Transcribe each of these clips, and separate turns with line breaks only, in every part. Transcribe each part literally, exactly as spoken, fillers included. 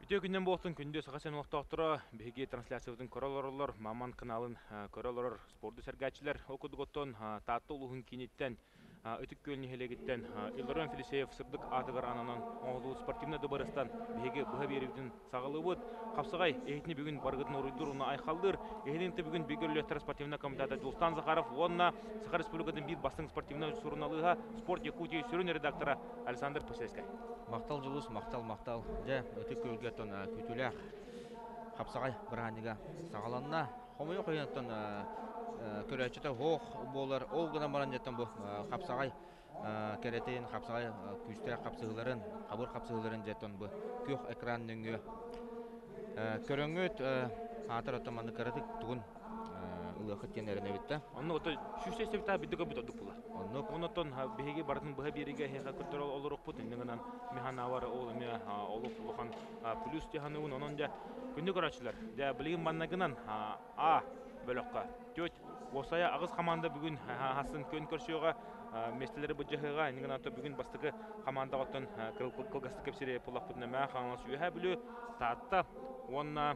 Бүтө күннен болтын күндө сағасен уақыттақтыра беге трансляциялардың көрелоролор, маман каналын көрелорор спорты сәргәтчілер окудуготтон таатты улуғын кенеттен өтік көліне хелегіттен Илорон Фелисеев сырдық атығыр ананан оңылу спортивна дыбарыстан беге бұға берівдің сағылы бұд. Қапсығай ехетіне бүгін барғытын орыйдыр ұна айқалдыр. Ехетінті бүгін бегерліктер спортивна комитета Дулстан Захаров, онна Сахар Республикатын бір бастың спортивна сұрыналыға спорт Якутия сүрін редактора Александр Посельскай.
Мақтал жылыс, мақтал, мақтал. Жа, өтік көлгеттен күтілі Қапсағай бірғаныға сағаланна. Хомойы қойынаттан көрәтшіті хоқ болар. Ол ғына баран жеттен бұл Қапсағай кәретін, Қапсағай күсті қапсығыларын, қабыр қапсығыларын жеттен бұл көк экранның көріңіт атыр отаманды кәрәтік тұғын ұлықыт тенеріне бітті.
Оны оты шүшесті біта бидігі бұд одық бұла. Онытон беге бардың бұға береге хеға күрттір олырық бұд. Үндігінен механавары ол үме олық ұлыған плюс дегенуын оның да күнді көрәтшілер. Білігін баннағынан А бөліққа төт. Осая ағыз команда бүгін хасын көн көршіуға местелері бұджығыға. Үндігін аты бүгін бастығы команда ғоттын қылғасты кепсері пұлақ бұдына мәң қаңылас үйе білі. Таатта онына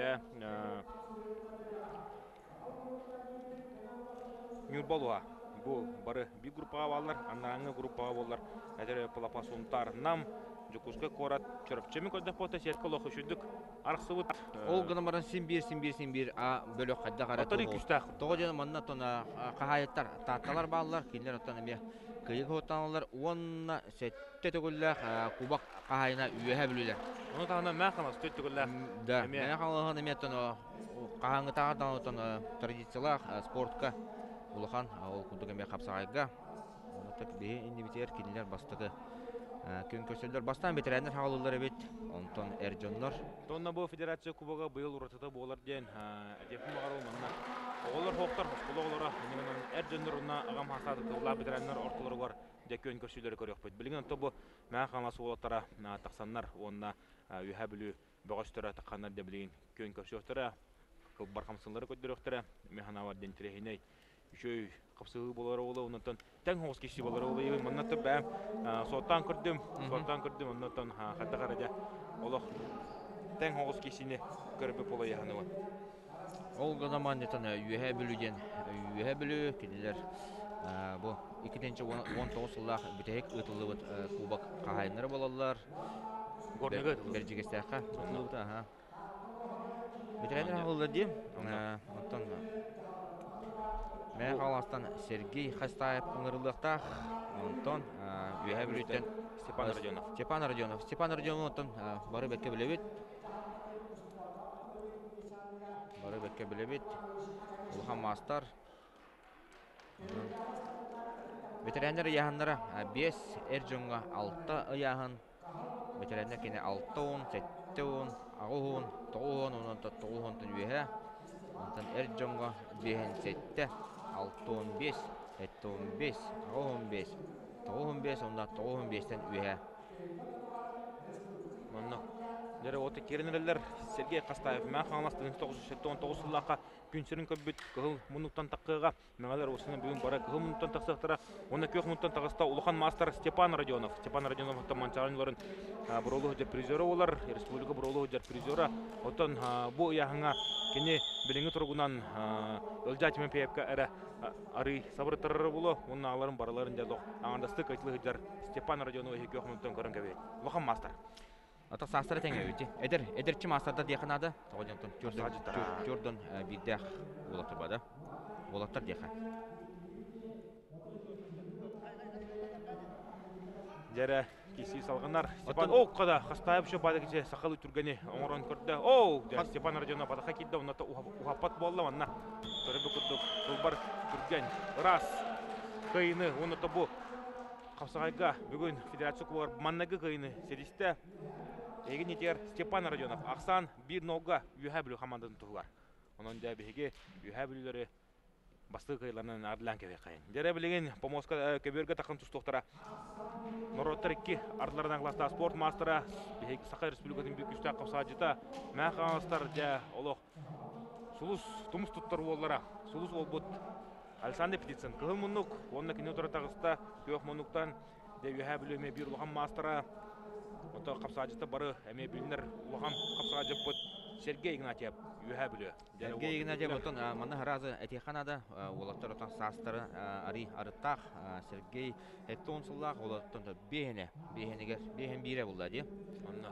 Нюрбалуа. Бұл бары бір группаға балар, аннараңы группаға болар. Әдері пылапасуынтар нам, жүкізгі қорат, чөріпчемін көздік бота, сеткі лоқы шүдік, арқсы бұд.
Ол ғына баран сен бір, сен бір, сен бір, бөлік қайда қарат.
Отары күстақ.
Тоғы жені манна тона қағайыттар, татталар балар, келер оттан әме күйігі оттаналар, онына сәтті түгілі кубақ қағайына үйе білілер.
Оны тағына мәң қамас, төт түгілі.
Да, мәң қамалығын әме қағаңы тағырдан традициялақ спортқа Улахан, ол күндік әме Қапсағайға. Онытық бейі инебетер кенелер бастығы көн көрселер. Бастан бетерәнер хағалылар әбет, онтон әржонлар.
Тонна бұл федерация кубаға бұйыл ұратыда болар ден әдепім мағарыл манна. Оғылар хоқтар, құлы оғылара, әржонлар ұна ағам хасады қылла бетерәнер ортылары бар де көн көрселері көрек бұд. Білген ұнты бұл мәң қамасы олаттара тақсаннар, онына үйә білі бұғаштыра таққанар де білген көн көрселері, қылбар қамсынлары көддіректері, механавар ден тірехіней. Үшөй қапсығы болары олы, оннан тәң хоғыз кеші болары олы. Егін мұннаты бәм соттан күрдім, соттан күрдім, оннан қадда қарада олық тәң хоғыз кешіні көрбіп олы яғануы.
Ол ғанаман етін үйе білуден үйе білу, кенелер бұл екінші он тоғыз жыллақ бүтәйік ұтылы бұд кубақ қағайынлары болалар.
Горныға ұтылы?
Бәржігестәққа ұтылы бұд. Бетерәнер ағылы дем, онтан Мен қаластан Сергей Хастаев ұңырылықтақ, онтон үйе білуден
Степан Родионов.
Степан Родионов. Степан Родионов онтон бары бәкке білебет. Бары бәкке білебет. Улхан Мастар. Ветеринер яғынлары бес әржонға алты яғын. Ветеринер кені алты он, сәтті он, ағы он, тоғы он, онын тоғы онтын үйе. Онтон әржонға бейін сәтті. алты он бес, жеті он бес, он бес, тоғыз он бес, онда тоғыз он бестен үйе.
Мұнна, дәрі оты керінерелер Сергей Қастаев мәң қаңласты он тоғыз он тоғыз жыллаққа күнсерін көббет қығыл мұнықтан таққыға мәңәлер осының бүгін бара қығыл мұнықтан тақсықтыра. Оны көк мұнықтан тағыста Улахан Мастар Степан Родионов. Степан Родионов оттан манчарынларын бұролы хүдер призері олар, республика бұролы хүдер призері. Оттан бұл яғыңа кені біліңі тұрғынан өлжатымен пейіпкі әрі ары сабыр тұрыры болу, оның ағыларын бараларын дәліқ. Аңандасты қайтылы хүдер Степан Родионов көк мұнықтан көрін көбейді. Улахан Мастар.
Ата састыры тәңе өте. Эдер, эдерчі мастарда дейқанады. Тоғыден түрден биддәқ олаттыр бады. Олаттыр дейқан.
Дәрі кесі салғанар. Степан оққада Қастаев шо бады кесе сақалы түргені оңырын көрді. Оу, Степан Родионов бадыға келді. Онаты ұғапат болды. Онна көрібі күрді құлбар түрген. Рас қиыны. Онаты бұл Қапсағайға бүгін федерация кубалар маннағы қиыны седісті. Егін етер Степан Родионов. Ақсан бір нолға үйе білу командатын тұғылар. Оның да беге үйе білулері басты қиыларынан ардылан кәбе қайын. Дәрі білеген Помоска көберге тақын тұстықтыра. Нұраттар екі ардылардан класста спорт мастера. Беге Сақай Республикатын бір күшті Қапсаға жыта. Мәң қаңыстар да олық сұлыс тұмыс тұттар олара. Сұлыс ол бұд. Александр Петицин. Қығыл мұнық. Онына кене отыра тағыста көк мұнықтан. Үйе білуіме бір ұлған мастера. Ото капсаажыта бары эме билинер улахан капсаажыппыт Сергей Игнатьев үһә биле.
Сергей Игнатьев отон маны харазы этиханада олаттар отон састары ари арыттах Сергей эттон суллах олаттан бехене бехенегер бехен бире булда ди.
Онна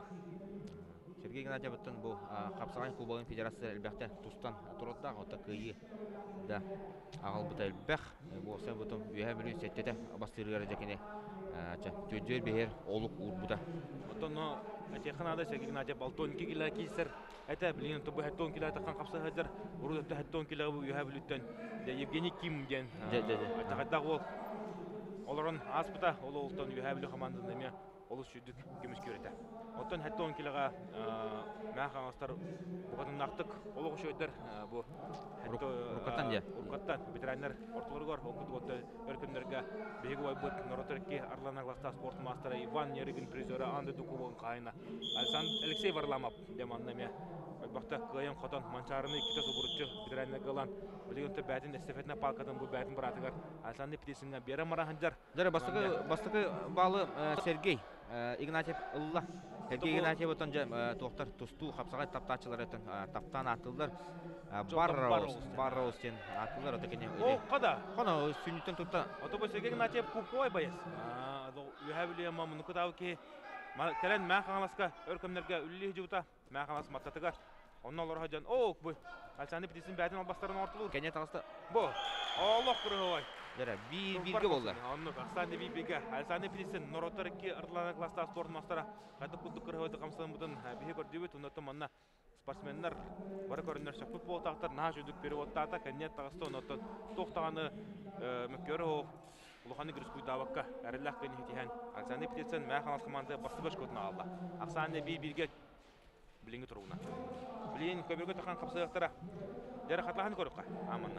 Сергей Игнатьев отон бу капсаган кубогын федерация элбәхтә тустан турыдда ота кыйы да агыл бута элбәх бу сен бутон үһә биле сеттете бастырыгар декене ача төҗөр бехер олук урбута.
Отон этиханада Сергей Игнатьев алтон кило кисер. Это блин, то бы хаттон кило такан капса хәзер. Уруда хаттон кило бу үһә билүттән. Евгений Ким дигән. Ата хатта ул олорон аспыта ол олтон үһә билү команданы эме олус жүдүк кимис көрәтә. Оттан хаттон килога мәхаңастар бугатын нактык олуг шөйдер бу
Уркаттан дия.
Уркаттан ветераннар ортолоргор окутуготта өркүндөргө беги ойбут Нороторки Арлана Гласта спорт мастера Иван Неригин призеры Анды Дукубон кайна. Александр Алексей Варламов деманнаме. Бакта кыйын хотон манчарыны иките субуручу ветераннар галан. Билгенте бәтин эстафетна палкадан бу бәтин братыгар. Александр Петисинга бера мараһандар.
Дәре бастыгы бастыгы балы Сергей Игнатьев Улла. Сергей Игнатьев отон тоқтар тусту капсагай таптачылар этен таптан атылдар. Барроус Барроустен атылар отекене.
О, када?
Кана сүннүтен тутта.
Отобо Сергей Игнатьев купой байас. А, юһәбиле мамны кытауки. Келен мәхаңласка өркөмнәргә үлли жута. Мәхаңлас маттатыгар. Оннан олар хаҗан. О, бу Александр Петисин бәтин албастарын ортылу.
Кене тагыста.
Бу. Аллах кырыгай.
Дәре бир бирге булды.
Онны Александр Бибиге, Александр Петисин Нороторки Арлана Класста спорт мастера. Каты кулдык кырыгайды камсын бутын биһи көрдүбүт. Оннан манна спортсменнар бары көрүнөр футбол тактар наа жүдүк переводтата кенет тагыста оннан токтаганы мөкөрө улуханы грискуйдабакка арылак бен хитиһен. Александр Петисин мәхаңлас команда бастыбыш көтүнө алды. Александр Бибиге билинге туруна. Билин көбөгө такан капсыяктара. Дәре хатлаһын көрөккә. Аманна.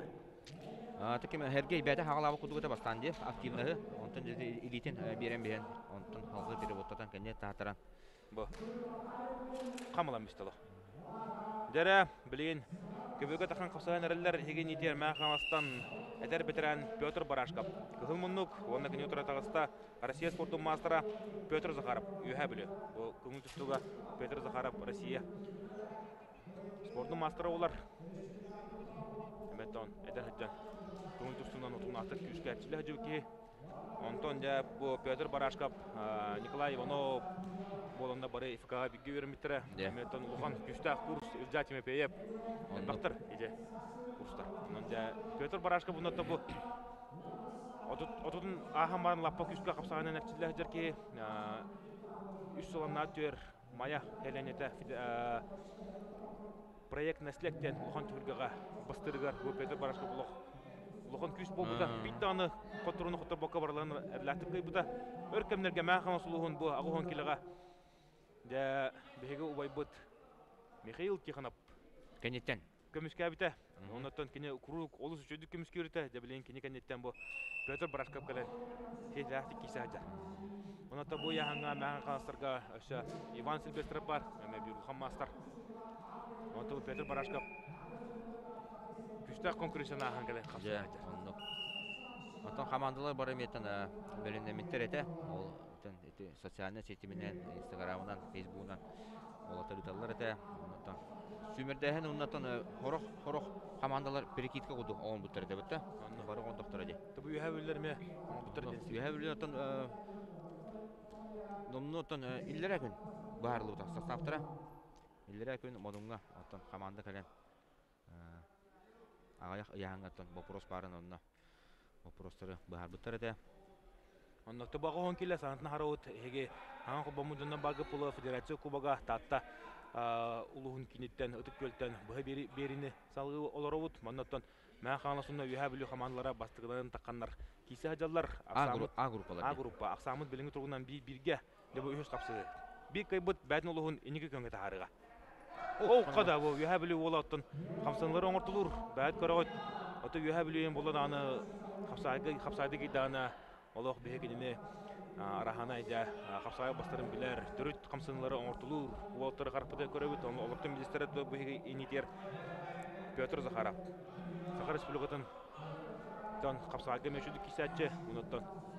А таким Сергей бәте хагалабы кудугыта бастанды активныгы. Онтон җиде илитен берен берен. Онтон халгы переводтан кенет татара.
Бу. Камалам бистало. Дәре билин көбөгө такан капсыган эрелләр хеген итер мәхәмастан әдер бетерән Петр Барашков. Кызыл муннук, онда кене утыра тагыста Россия спорту мастера Петр Захаров. Юһә биле. Бу күңүл түстүгә Петр Захаров Россия спорту мастера улар. Эметон әдер хаҗан. Күңүл түстүннән утуна атып күскә чиле җүки. Антон да бу Петр Барашков, Николай Иванов болонда бары ФК биге бермитре. Эметон улган күстә курс илҗатиме пееп. Бактыр иде курстар. Монда Петр Барашков бунда бу Отун ахаман лаппа күскә капсаган нәтиҗәләр җирки үч сылымна төр мая хәленете проект наслектен улган түргәгә бастыргар бу Петр Барашков булык. Улган күс булды. Биттаны котруны котор бока барларын әрләтеп кыйбыда. Өркемнәргә мәхәм сулуһун бу агыгын килегә. Дә беге убайбыт Михаил Тихонов
кенеттен
көмүскә бите. Оннан кине круг олус үчүдүк көмүскә үртә. Дә билен кине кенеттен бу Петр Барашков кале. Хәзәхти кисәҗә. Оннан бу яһанга мәхәм аша Иван Сильвестров бар, әмма бир хаммастар. Оннан Петр Барашков күстә конкуренцияна хангеле капсаҗа.
Онтон командалар бар эметтен белемнәмиттер әтә. Ол тен социаль сети менән, Инстаграмдан, Фейсбуктан ол тариталар әтә. Онтон сүмердәһен оннан хорох хорох командалар перекидка куду он бутер дип әтә. Оннан бары он доктор әдә.
Бу яһәвилләрме бутер дин.
Яһәвилләртен номнотон илләр күн барлыгы составтыра. Илләр күн модунга онтон команда кален. Аяк яңгаттан вопрос барын онна. Вопростары бар бутер әтә.
Оннан табагы он килә сантна харот heге хан кубамудан багы пулы федерация кубага татта улугун кинеттен өтүп көлтөн бу берини салгы олоробут моннотон мен ханасында юһабилу командалара бастыгынан такканнар кисе хаҗаллар
А группалар.
А группа аксамыт билинге тургунан би бирге деп өйөс капсы. Би кайбыт бәдин улугун иниге көңгө тахарыга. О када бу юһабилу олаттын камсанлары оңортулур бәд көрөгөт. Ото юһабилу болот аны капсайга капсайды гидана олох бегедине арахана иде капсай бастырын билер дүрүт камсанлары оңортулур. Уолтер карпыда көрөбүт оны олоктун министрет бу беге инитер Петр Захаров. Сахар республикатын тон капсайга мешүдүк кисәтче, унуттан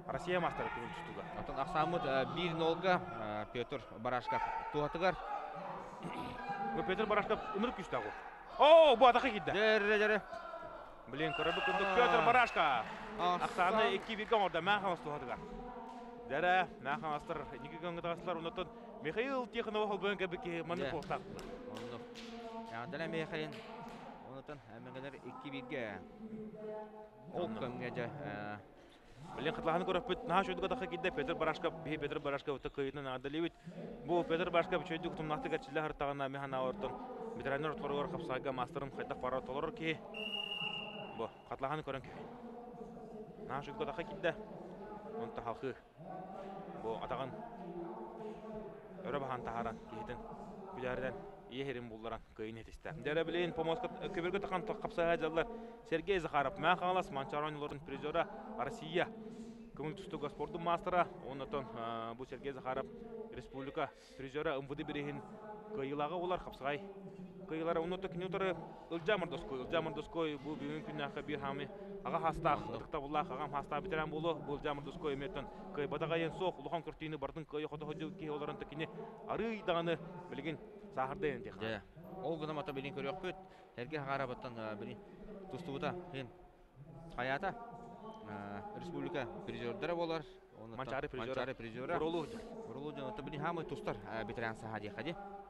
Россия мастары күнін түстігі.
Отон Ақсамыт bir nolga Петр Барашков туатыгар.
Петр Барашков үміріп күшті ағу. О, бұл атақы кеді.
Дәрі, дәрі.
Білен, көрі бүкіндік Петр Барашков. Ақсаны екі бірген орда мән қамас туатыгар. Дәрі, мән қамастыр, неге көңгі тағасылар, ұнаттын Михаил Тихонова қолбойын кәбікі маңны қолтақты.
Яғдала Михаил, ұнаттын әмінгілер екі бірге. Ол көңгеде.
Білен қытлағаны көріп бүт, наға шөйдігі тақы кеді Петр Барашков, бей Петр Барашков ұтты қойытын ағдалы бейт. Бұл Петр Барашков шөйдігі тұмнақты кәрчілі ғырттағына механа ордың. Ветеранер ұтқарығыр қапсайға мастырын қайдақ пара толырыр ке. Бұл қытлағаны көрін ке. Наға шөйдігі тақы кеді. Онты халқы бұл атаған өрі баған тағаран кейтін күлерден ехерін бұлдаран көйін етісті. Дәрі білейін помоска көберге таққан қапсайға жалылар Сергей Захаров, мән қағалас Манчаронилардың призері Россия көңіл түстігі спорттың мастера. Онытын бұл Сергей Захаров республика призері МВД берейін көйілағы олар қапсағай. Көйілары онытын кіне ұтары Үлжамыр Доской. Үлжамыр Доской бұл бүйін күннәқі бір хамы аға хастақ, ұдықта бұлақ, ағам хастақ бітерен болу. Бұл Үлжамыр Доской еметтін көй бадағайын соқ, ұлған көртейіні бардың көй қоты қоты кей оларын тікіне арыйдағаны білген сағырды енді теқна.
Ол ғынам ата білін көрі өкпет. Әрге ғарабаттан білін тұстығыда қаята республика призердері болар.
Манчары
призері.
Бұролу.
Бұролу жан білін хамы тұстар бітерен саға дейқаде.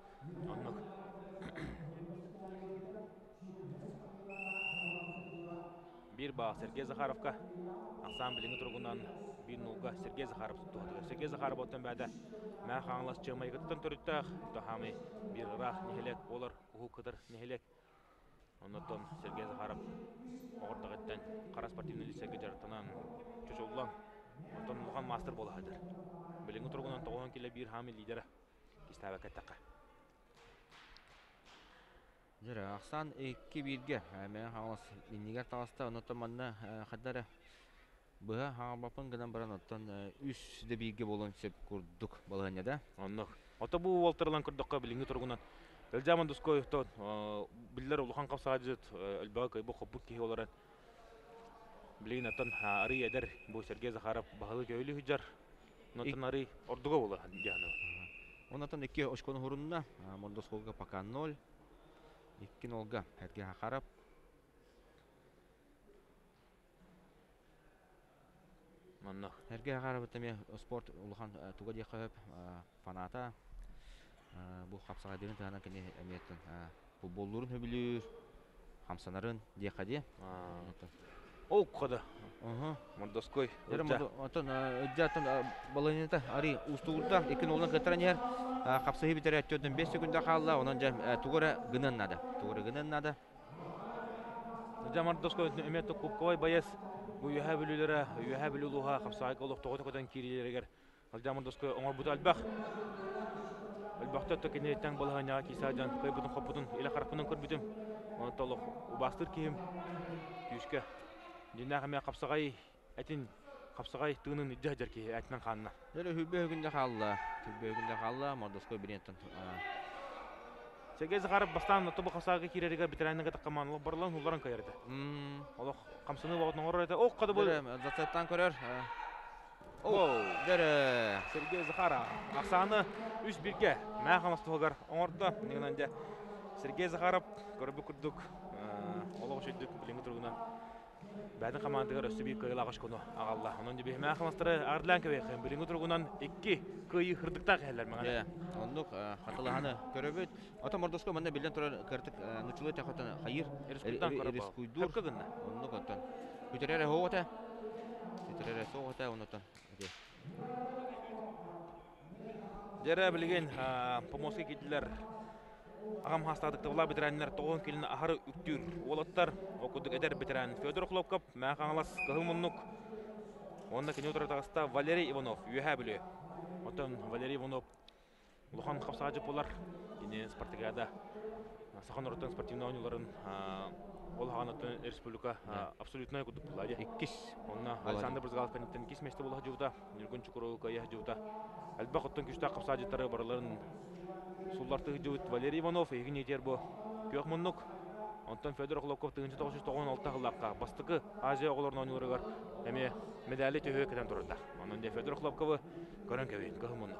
Bir bağ Sergey Zakharovka Ақсан біліңі тұрғынан bir nolga Sergey Zakharov тұқтығы. Sergey Zakharov оттан бәді мән қаңылас чымай күттін түріттіғ. Тұхамы бір ұрақ нехелек олар ұғы күдір нехелек. Оныттан Sergey Zakharov оғырдық әттен қара спортивный лицейге жарықтынан чөш олан. Оттан ұлған мастер болы қадыр. Біліңі тұрғынан тоғын келі бір хамы лидері кестәбі кәттіққа.
Жыры, Ақсан екі бірге мән қаңылас иннегер тағаста ұнаттан манна қаддары бұға хаңабапын ғынан баран оттан үш де бірге болуын сеп көрдік балғаны да.
Онық. Ота бұл олтырылан көрдіққа біліңі тұрғынан. Үлжамын Доской ұқтан білдер ұлыған қапсаға жүзет үлбаға көйбі қоппық кей оларын. Білейін аттан ары едер бұл Сергей Захаров бағылы көйлі хүджар. Онаттан ары ордуға болы жағыны.
Онаттан екі ұшқоны хұрынына Мондоскоға пока ноль. Екі нолға әрге хақарап. Әрге хақарап өттеме спорт ұлыған туға дей қойып фаната. Бұл қапсаға дейін тағынан кәне әметтің футболларын өбілер, қамсанарын дей қаде.
Ол қады. Мондоской.
Оттан өджаттан балайнета ари ұстуғырда екі нолдан кәттірін ер қапсағы бітері әттөдің бес секунда қалла, онан жа туғыры ғынан нады. Туғыры ғынан нады.
Үлжа Мондоской әметті көпкавай байыз бұл үйәе білулері, үйәе білулуға қапсағы олық тоғы-тоғыдан керелерігер. Үлжа Мондоской оңыр бұды әлбақ. Әлбақты өтті кенеттен балығаняға кейсаджан, көй бұдың қопыдың, елі қарқының көрбітім. Оны толық ұбастыр кейім күйішке. Динағымен қапсағай әтін қапсағай тұғының үдді әдер кей әтінен қанына.
Дәрі хүбе үгінде қалла. Хүбе үгінде қалла, Мондоской бірінеттін.
Сергей Захаров бастан тобы қапсағай керерігі бітерәнігі таққаманылы барлығын ұлларын көйерді. Олық қамсыны бағытын оғыр әді. Оқ қады бұл.
Зацеттан көрер.
Дәрі Сергей Захаров. Ақсаны үш бірге мән қамасты оғыр оңырды. Негінен де Сергей Захаров көрібі күрдік. Олығы шөйдік біліңгі тұрғынан. Бәдің қамандығыр өсті бір көйіл ағаш көні ағалла. Оның дебе мән қамастыры ағырдылан көбейқін. Біліңгі тұрғынан екі көйі қырдықта қәлілер мәңі.
Ондық қатылығаны көрібет. Ота Мондоской мәнде білден тұрар кірдік нүчілі тәқотан қайыр. Ерескуйдур. Ондық оттан. Күтерері хоғыта. Күтерері соғыта ондықтан.
Дәрі білген помоски кетілер. Ағам хастадықты бұла бітірәнілер тоғын келіні ағыры үктүр. Олаттар оқудық әдер бітірән Федор Хлопков, мән қаңылас қығымыннық. Онда кене отырар тағыста Валерий Иванов, үйәе білі. Отын Валерий Иванов ұлыған қапсаға жып олар. Кене Спартакиада Сахан ұрыттың спортивна ойнуларын ол аған отын республика абсолютная күдік бұлады.
Иккіс.
Онна Александр Брызгалов кәнеттен кес месті бұлға жуыда. Нүргін Чукуровы кәйе жуыда. Әлбақ оттың күшті қапсаға жыттары барыларын Сулларты жуыт Валерий Иванов, егін етер бұ көк мұннық. Онтон Федор Хлопков тоғыз жүз тоқсан алты хыллаққа бастықы Азия оғыларын ойнылырығар әме медали төхі кәден тұрырда. Онын де Федор Хлопковы көрін көбейін, көхімұнлық.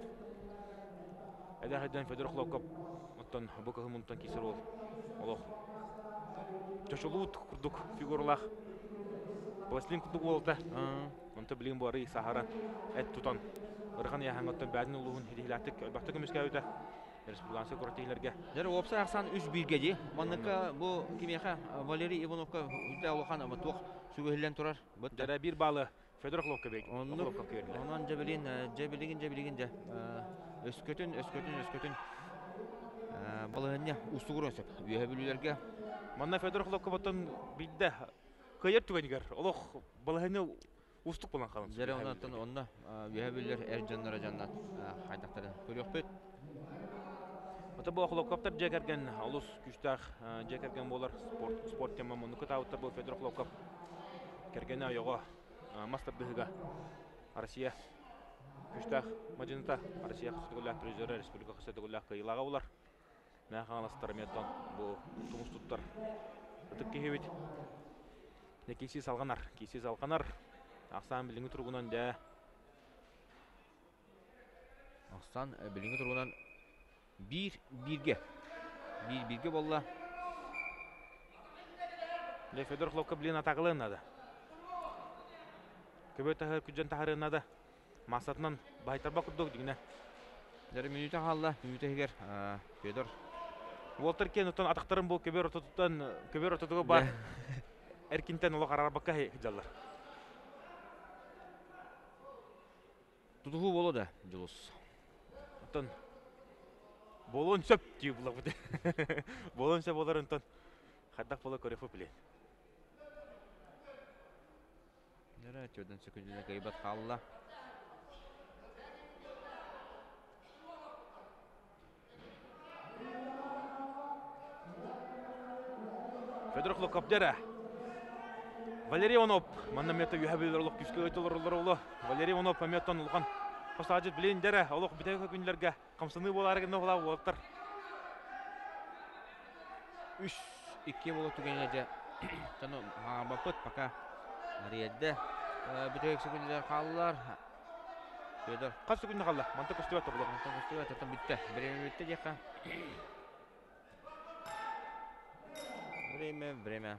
Әден хайдан Федор Хлопков онтон бұл көхімұнтан кесір ол. Олық төшілуыт күрдік фигурлақ. Пластилин күрдік олды. Онты білген бары Сахара әт тұтан. Ырған яғын оттан бәдін ұлығын хедихилаттық өлбақты көмеске өйті. Республикансы көрәтейлерге.
Жәрі опса ақсан үш бірге де. Манныққа бұл кемеға Валерий Ивановқа үдді алуқан тұқ сүгілден тұрар.
Жәрі бір балы Федор Хлопка бейді.
Онан жәбілін, жәбілігін, жәбілігін жә. Өскөтін, өскөтін, өскөтін. Балығынне ұстығыр өсіп. Үйе білулерге.
Манна Федор Хлопка бұттан бейді көйер түгенігер. Олық балығыны ұстық болан қалын.
Жәрі онаттан онына үйе білулер әр жанлары жаннат қайдақтары көрек бөт.
Ата бұл Хлопковтар жекерген алыс күштақ жекерген болар спорт тема мұны күтауыттар бұл Федор Хлопков кергені айоға мастер дығыға Россия күштақ мәжініта Россия қысытығылақ президері республика қысытығылақ қиылаға олар мәңі аластар меттан бұл тұмыс тұттар ұтып кехебет не кейсі салғанар кейсі салғанар ақсан біліңі тұрғынан дә
Ақсан біліңі тұрғынан Bir birge. Bir birge bolla.
Le Fedor Хлопка билен атағылығынады. Көбет тахыр күджен тахырынады. Масатынан байтарба күрдік дегіне.
Жәрі минута қалды. Минута егер Федор.
Уолтер Кен ұттан атақтарын бұл көбер отытудан көбер отытуғы бар. Әркентен олық арарбаққа жалар.
Тұтығы болу да, Жылыс.
Ұттан Болон сөп дейі бұлақ бұды. Болон сөп олар ұнтан қаддақ бола көрефі білен.
Жәрі өтеудің сөкінділі ғайбат қалыла.
Федор Хлопков дәрі. Валерий Иванов. Манна меті үйәбілер олық күшкі өтілер олар олы. Валерий Иванов мәметтен ұлған. Қосағыжет білейін дәрі, олық бітәгі күнділерге қамсыны боларығын оғыла олықтар.
Үш, икі болу түгенеде. Тәні маған бапыт, бақа ариедді. Бітәгі күнділер қалылар. Федор.
Қас күнді қалды? Манты көстіп әтті бұлық.
Манты көстіп әтті, әттен бітті. Біреме бітті дейқа. Біреме, біреме.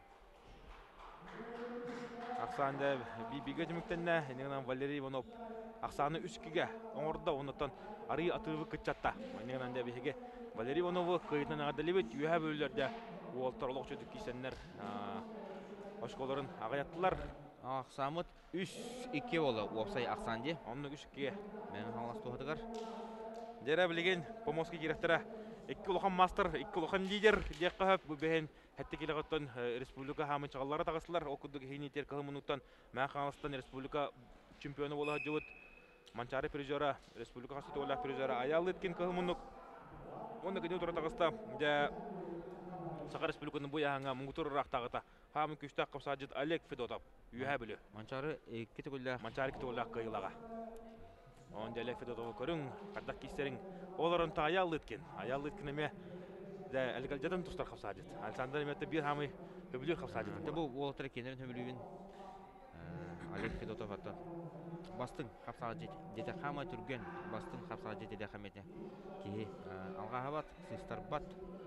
Ақсанды бейбеге жүміктенне, енегінен Валерий Иванов Ақсаны үскіге оңырда оныттан арый атығы күтчатта. Енегінен де бейге Валерий Ивановы қайытынан ағадалебет үйе бөлілерде уолттар олық жөдік кейсенлер ашқоларын ағаяттылар.
Ақсамыт үш екі олы уапсай Ақсанды.
Онны үскіге.
Мәңі қалас тоғыдығар.
Дәрі білеген помоски керектері. Екі ұлған мастер, екі ұлған лидер дек қағып бөбейін әтті келі ғыттан республика хамын чағалары тағысылар. Оқыдық хейнетер қағымынуттан мәң қаңылыстан республика чемпионы болуға жауыт. Манчары призера, республика қасыты олақ призера аялы еткен қағымынук. Оны кәне отыра тағыста. Сақа республиканың бұл яғаңа мұңғытыр ұрақ тағыта. Хамын күштақ қапсажет Олег Федотов. Үйе білі.
Манчары кеті көлі.
Манчары кеті олақ қайылаға. Онда Олег Федотовы көрің, қардақ кейстерің оларын та аялы еткен. Аялы еткен әме әлгәлжадан тұстар қапсажет. Александр әметті бір хамы өбілер қапсажет.
Бұл олықтары кенерін өбілуін Олег Федотов аты. Бастың қапсажет. Деді қама түрген бастың қапсажет деді қаметі. Кейі алғаға бат, сыстар бат.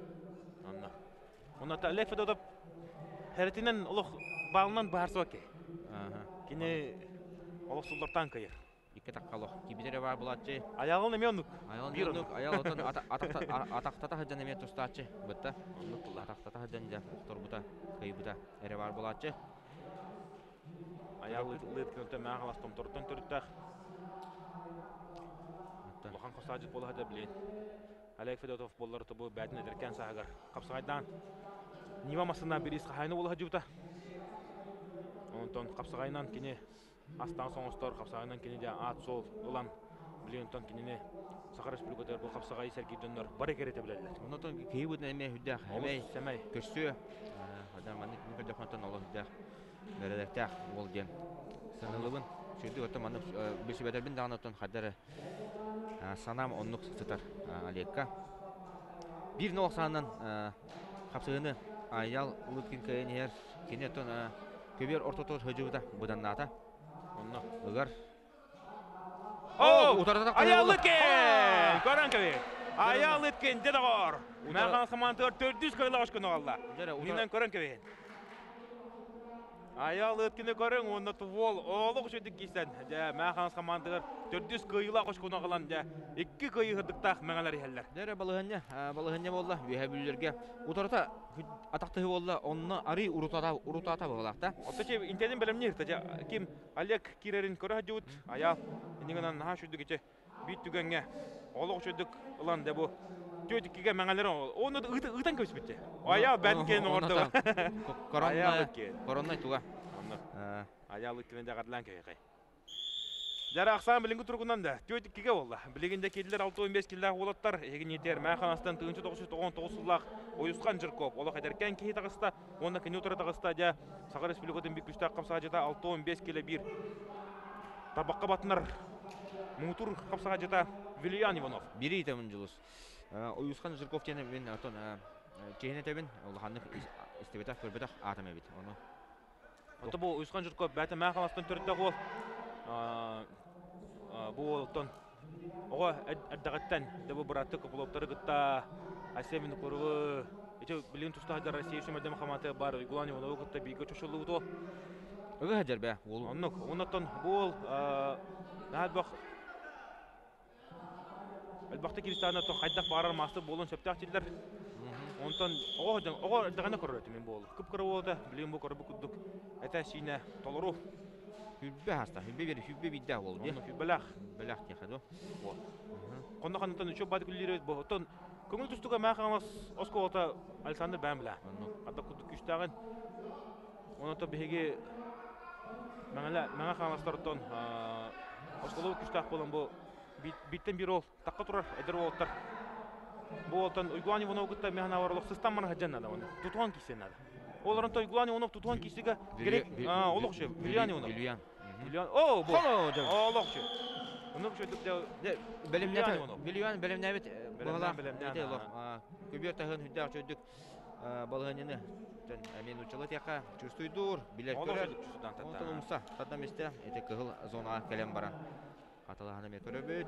Онда Олег Федотов әрітінен олық бағылынан бағарсы өке. Кені олық сұлдартан кайыр.
Ике таққалық. Кибидері бар бұлатчы.
Аялын әме ондық?
Аялын өндік. Аял отын атақтата хыджан әме тұстатчы. Бұтта. Атақтата хыджан жа ұқтыр бұта. Кай бұта. Әрі бар бұлатчы.
Аял ұлеткен өте мәң қаластым тұрттан түріттәқ. Бұқан қосажет болы хада білейін. Олег Федотов боллары тұбы бәдін әдіркен сағығар. Қапсағайдан Нива масынан бір есқі хайны болы хаджуыта. Онтон қапсағайынан кене Астан соңыстар қапсағайынан кене де ат сол ұлан білейінтон кенене Сақар Республикатар бұл қапсағайы сәргейдендер бар екерете білелер.
Онтон кей бұдын әме хүддәқ, әмей көсі. Адаманы күнкілдік онтон олы хүддәқ бәрәдәқтәқ ол ден. Сынылыбын. Сөйді өтім анық бөсі бәдәрбін дағын өтін қадары санам онлық сұтар Олегқа. Бір нолық санынан қапсағыны Аял Лыткин кайнер кинетон көбер ортотор хөҗүбүдә буданната.
Онно.
Ыгар.
О,
утарда
Аял Лыткин. Көрән кеби. Аял Лыткин дедагор. Мәгән команда төрт йөз кыйла ашкын алла. Миннән көрән кеби. Аял Лыткинне көрәң, онда тувол, олык шөйдик кисән. Дә мәгән командалар төрт йөз кыйла ашкын алган дә. Икки кыйы хырдыктак мәгәләр иһәлләр.
Дәре балыгынны, балыгынны булды. Вехәбүлләргә утарта атакты булды. Онны ари урутата, урутата булакта.
Отче интеллен белемнер, тәҗә ким Олег Кирерин көрә җут. Аял инегеннән наһа шөйдик ите. Бит түгәнгә. Олык шөйдик улан дә бу. Төйдиккә мәгәләр. Оны ытан көс битте. Аял бәнкен орда.
Корона, корона туга.
Аял Лыткин дә гадлан кәй. Жара аксан билинги тургунан да төйдиккә булды. Билегендә киделәр алты он беш килләр булаттар. Егин етер мәханастан тыгынчы тугыз йөз он тугыз сыллак Оюскан Жирков. Олы хәдәркән ки тагыста, онда кино тора тагыста ja Сагар Республикатын бик күчтә капсага жата алты он беш киле бир. Табакка батнар. Мутур капсага жата Вильян Иванов.
Бири итәмен җулус. Оюскан Жирков тене мен атон чехне тебен ул ханны истебета көрбәдә атамы бит. Оны.
Ото бу Оюскан Жирков бәте мәханастан төртә гол. Бу тон ого әддәгәттән дәбу бураты куплоптары гытта Асемин кургы ите билин тустада Россия шөмәдәм хаматы бар Гулани уны гытта биге чошылды то.
Ыгы хәдер бә ул.
Онны оннан бу нәһәбәх Әлбәттә Кирстана то хайдак барар масты булын септактилләр. Онтан ого ого дәгәнә күрәт мин бу. Күп күрә булды. Билин бу күрбе күдүк. Әтә сине толыру.
Хүббе хаста, хүббе бер, хүббе бидә ул.
Оны хүббелах,
белах тихәдо.
Во. Конда ханытан үчө бад күлләре бу. Тон көңүл түстүгә мәхәмәс Осколта Александр Бәмлә. Анда күдүк күчтәгән. Оны то беге мәңәлә мәңә ханастыртон Осколов күчтәк булган бу биттен бир ул такка турар эдер олтар. Бу олтан Уйгуани воно гытта мәхәнә варлык системаны хаҗаннада оны. Тутуан кисеннәдә. Оларын той Уйгуани воно тутуан кисегә керек. А, олыгчы Вильян воно.
Вильян.
Вильян. О, бу.
Олыгчы.
Оны шөйдүк дә
белемнәте, Вильян белемнә бит.
Бала белемнә.
Көбер тагын хүдә шөйдүк. Балыгынны. Тен мен учылы тяка чувствуйдур, билет көрөр. Онтон умса, тадам исте, эте кыгыл зона келем баран. Аталаханы ме көрөбөт.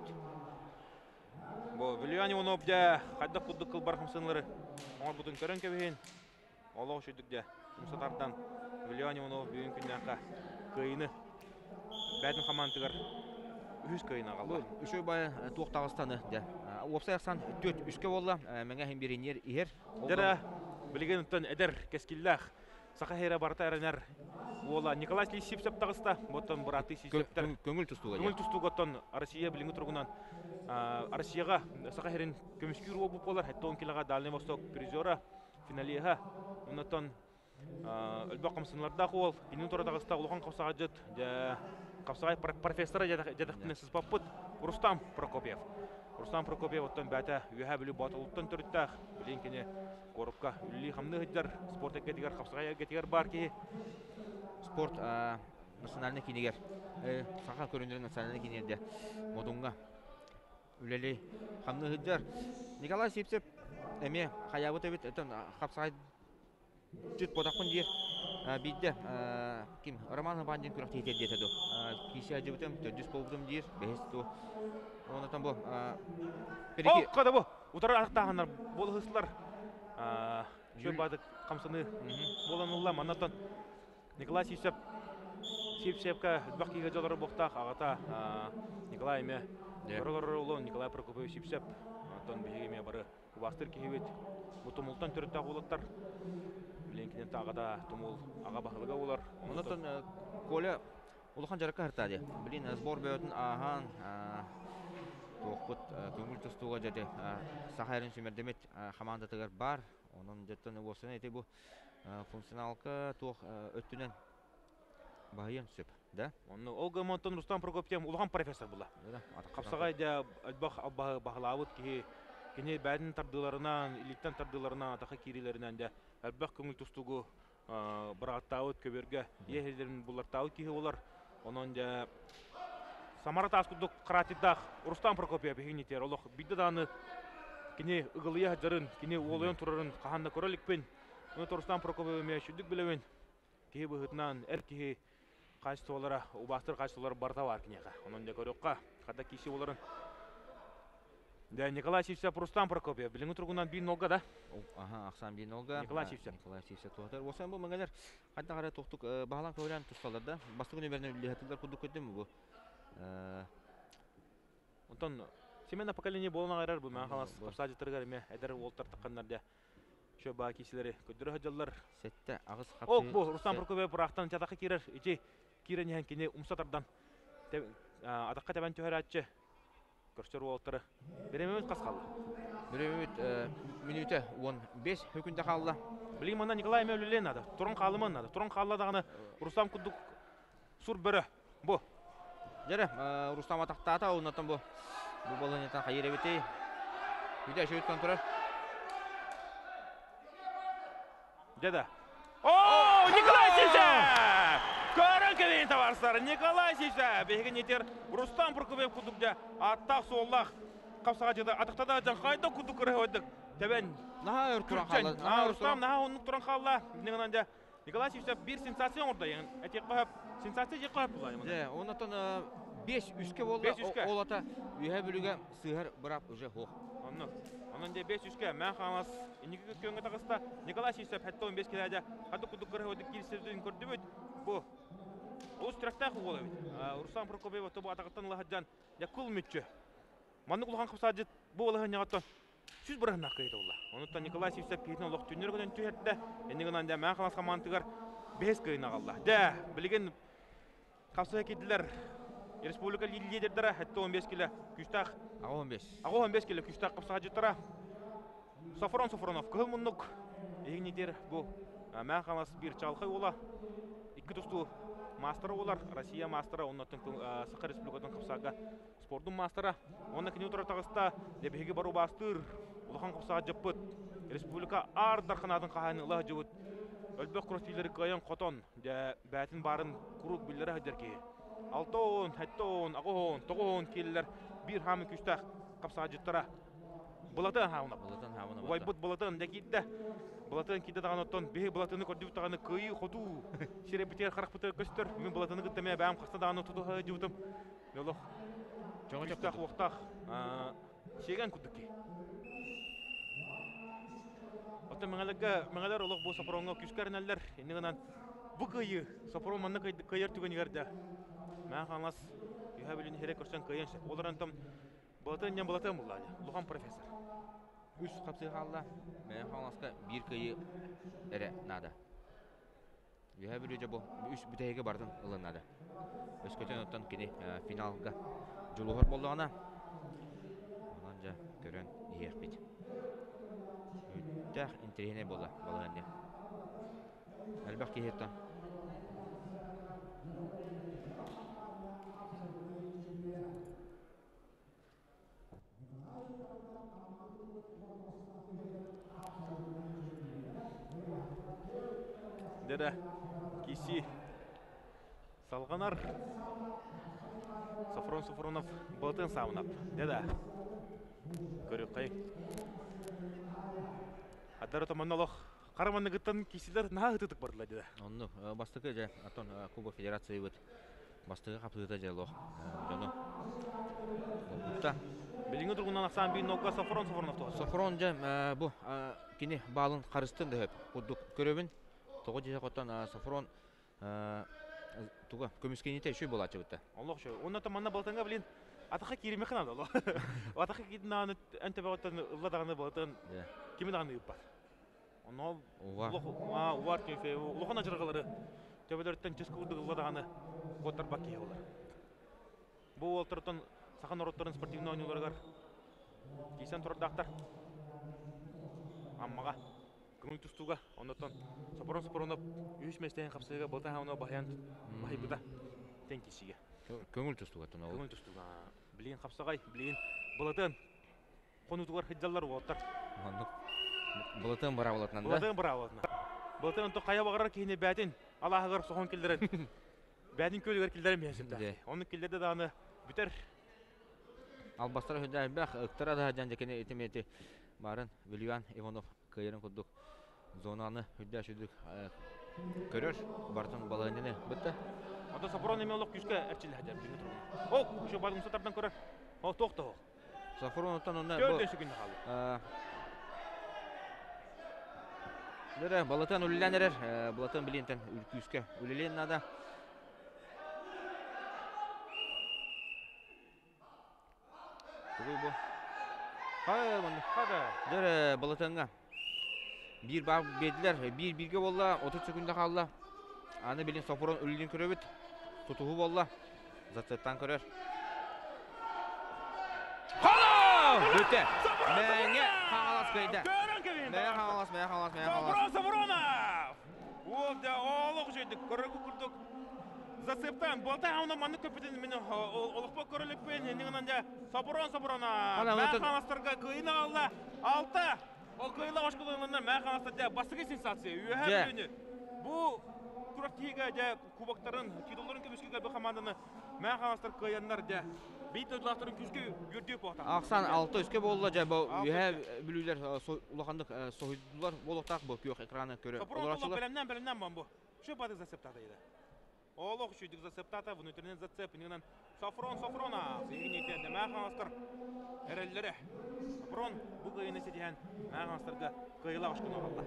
Бу Вильян воно бдә хадда куддык кыл бархым сынлары. Аңа бутын көрән кебен. Олог шөйдүк дә. Умсатардан Вильян воно бүгүн күннәкә кыйны. Бәдин командалар үз кыйна калды.
Үшөй бай Туктагыстаны дә. Опсайсан төрт үшкә булды. Меңә һәм биренер ихер.
Дәре билеген тон эдер кескиллах. Сахахера барта эренер. Ола Николай Лисип септагыста, ботон бураты сисептер.
Көңүл тустуга.
Көңүл тустуга тон Россия билинге тургунан Россияга Сахахерин көмүскүр болуп болар. Хәтта он килога Дальний Восток призера финалига. Онтон Әлбәкым сынларда кол, инин торадагыста улган капсага жыт, капсага профессора жадыктын сызбаппыт Рустам Прокопьев. Рустам Прокопьев оттан бәтә үһә биле батылыктан төрттәк, биленкене корупка үлли хамны хәҗәр спорт әкәтигәр капсага әкәтигәр бар ки
спорт национальный кинегер. Саха көрүндөрүн национальный кинегерде модунга үлели хамны хәҗәр Николай Сипсеп эме хаябыт бит оттан капсага Жит подакпын дер. Бидде ким Роман Бандин күрәк тетер детеду. Кисе аҗыбытым төрт йөз болдым дер. Бесту. Онтан бу
переки. О, када бу. Утар артагыннар бол хыслар. Шөй бады камсыны боланылла манатан Николай Сипсеп Сипсепка бакыга жолары боктак агата Николай эме. Көрөр улон Николай Прокопьев Сипсеп. Онтан бегеме бары Кубастыр кебет. Бу тумултан төрттә булыктар. Ленкинен тагыда тумул ага бахылыга булар.
Онтан Коля улхан жаракка хартады. Билин сбор бөтен ахан токут көңүл тустуга жады. Сахарин сүмердемет командатыгар бар. Онун жеттен болсун эти бу функционалка тох өттүнөн байым сөп, да?
Оны Олга Монтон Рустам Прокопьев улхан профессор була. Капсагай да бах бахлавыт ки кене бәдин тардыларынан, иликтен тардыларынан, атака кирилеринен дә әлбәк көңүл тустугу бираттавыт көбөргө ехелерин булар тавыт ки булар. Онон да Самара таскудук кратидах Рустам Прокопьев хинитер олох бидданы кене ыгылыя жарын, кене олоен турарын каханда көрөлүкпен Onu Torustan Prokopov meşhuduk bilewen. Ki bıhıtnan er ki kaçtolara, ubastır kaçtolara barta var kinega. Onun da görüyorqa. Kada kişi olarak. Да, Николай Сивсев, Рустам Прокопьев. Билингу тургунан bir nolga da.
Aha, aksan bir nolga.
Николай Сивсев.
Николай Сивсев туатар. Осан бу мәгәләр хәтта кара тоқтук багалан көйлән тусталарда. Басты күне берне лихатылар кудук көттеме бу?
Онтон семена поколение болна гайрар бу. Мен халас капсаҗы тыргар ме эдер волтар такканнарда. Шо ба киселәре көдөрө хаҗаллар.
Сетте агыз капсы.
Ок бу Рустам Прокопьев рахтан чатакка кирер. Ичи кирен кине умсатардан. Атакка табан төһәрәтче. Көрсөр волтары. Беремемет каскалды.
Беремемет минуты он беш хөкүндә калды.
Билим монда Николай Мөллен ады. Турын калымын ады. Турын калла дагы Рустам кудук сур бере. Бу.
Жара Рустам атактата оннан бу. Бу баланетан хайыр бите. Биде шөйт контроль.
Деда. О, Николай Сивсев! Көрін кевен таварсар. Николай Сивсев. Беген етер Рустам Прокопьев кудукда аттақ соллақ. Қапсаға жеді. Атықтада жан қайда кудук көрі өйдік. Тебен.
Наха өр туран қалды.
Рустам наха онық туран қалды. Негінен Николай Сивсев бір сенсация орда. Әтек қойып. Сенсация жек қойып бұлайым.
Же, оннан беш үске болды. Ол ата үйе бүліге сығыр бұрап уже хоқ.
Онны. Онын де беш үске. Мән қаңыз. Инекі көнгө тағыста Николай Сивсев хәтті он беш келәді. Қады кудук көрі өйдік келісерден көрді бөйд. Бу. Ол страхтах болы бит. Рустам Прокопьев тобу атaqtan лахаджан я кул мүтчө. Манны кулган кыпсажы бу лахан ягаттан сүз бирән накыйды улла. Онуттан Николай Сивсев кейтен лох түннөр гөнөн түһәтте. Энигенен дә мән халас командыгар бес кыйна калды. Да, билген капсага кидилер. Республика лидерләре хәтта он беш килә күчтак.
Агы он беш.
Агы он беш килә күчтак капсага жытыра. Сафрон Сафронов кылмыннык. Эгнидер бу. Мән халас бир чалкы ула. Ике тусту мастера олар, Россия мастера, оннан Саха Республикатын капсага спордун мастера. Оннан кини утра тагыста дебеге бару бастыр. Улахан капсага жаппыт. Республика ардар канадын каханы ылах жыбыт. Өлбек кроссфилдери кайын котон. Бәтин барын курук биллери хадерки. Алтон, хаттон, агон, тогон келлер бир хамы күчтак капсага жыттара. Булатын хауна.
Булатын хауна.
Вайбут булатын декидде. Булатын киде даган оттон бе булатыны көрдүп таганы кыйы хоту. Шеребитер харак бутер көстөр. Мен булатыны гыттаме бәм кыста даганы туту жутум. Йолох. Жоңа жактак вактак. А, шеген кудуки. Оттон меңелеге, меңелер олох бу сапронго күскәрнәлләр. Инегеннән бу кыйы сапрон манны кыйыр түгән ярда. Мен ханлас юха билин херек көрсән кыйын. Олардан там булатын ян булатын буллады. Лухан профессор.
Үс капсы халла. Мен халаска бир кыйы эре нада. Юха билүҗе бу үс бүтәйгә бардым ылынады. Өс көтен оттан кини финалга жолугар болду ана. Ананжа көрөн иер бит. Үтәх интерене болду баланды. Әлбәк киһеттан.
Деда киси салганар Сафрон Сафронов болтын саунап. Деда көрөк кай. Аддар томонолох караманны гыттан кисилер на гытык бардылар деда.
Онну бастыкы же атон Куба Федерация бит. Бастыгы капсыта же лох. Жону. Та
Билиңи тургунан аксан бин нокка Сафрон Сафронов то.
Сафрон же бу кини балын карыстын деп кудук көрөбүн. Тогы же коттан Сафрон туга көмүскенете шүй болачы бит.
Аллах шу. Онда манна болтанга билин атака кириме кына да. Атака киднаны анте багаттан ылладаганы болтан. Кимин аны юппа. Оно Аллах а уар кефе. Лохана жыргалары. Төбөлөртөн ческудук ылладаганы готтар бакки болар. Бу олтыртан сахан ороттарын спортивный ойнуларгар. Кисен турдактар. Аммага көңүл тустуга оннотон Сафрон Сафронов үч местен капсыга болтан хауна баян байбыда тен кисиге.
Көңүл тустуга тон
Көңүл тустуга. Билин капсагай, билин болотан конутугар хыджаллар болоттар.
Андык болотан бара болотнан да.
Болотан бара болотнан. Болотан то кая багарар кийне бәтин Аллахыгар сохон келдерен. Бәтин көлүгөр келдерен месимде. Оны келдерде даны бүтер.
Албастар хөдә бәх ыктыра да җан җекене этемети барын Вильян Иванов кайрын кудук. зонаны хүддә шүдік көрөр. Бартын балайныны бітті.
Ата Сафрон эме олох күскә әрчиле хәдәр билге турган. Ок, ушу бадым сатардан көрөр. О, тохта о.
Сафрон оттан онна
Төртөн секунд калды.
Дәрә балатан үлләнерер. Балатан билентен күскә үлелен нада. Тугый бу. Хай, мында.
Хада.
Дәрә балатанга. Bir bak bediler, bir birge bolla, otuz sekunda kaldı. Anı bilin Safron ölüdün köröbüt. Tutuğu bolla. Zaten körör. Hala! Öte. Menge halas kaydı. Menge halas, menge halas, menge halas.
Safron, Safronov! Ол да олық жүйдік, көрігі күрдік. Засыптан, болтай ауна маңны көпетін мені олықпа көрілікпен, енігінен де Сафрон, Сафронов. Мән қаластырға күйіні алды. Алты. Ол кыйла башкаларынан мән канастырда басыгы сенсация. Үйәһә бүне. Бу курактига да кубоктарын, титулларын көбүскөгө бу команданы мән канастыр кыяннар да. Бит одлактарын күскө үрдүп бата.
Аксан алты үскө болду жа бу үйәһә бүлүлөр улахандык сойдулар болоктак бу күйөк экраны көрө.
Олар ачылар. Белемнән белемнән бам бу. Шу бады засыптата иде. Олох шуйдык засыптата, внутренний зацеп, нигнан Сафрон, Сафрона. Сигнетен мән канастыр. Эреллере. Сафрон бу кыйны сиден мән канастырга кыйла башкыны алды.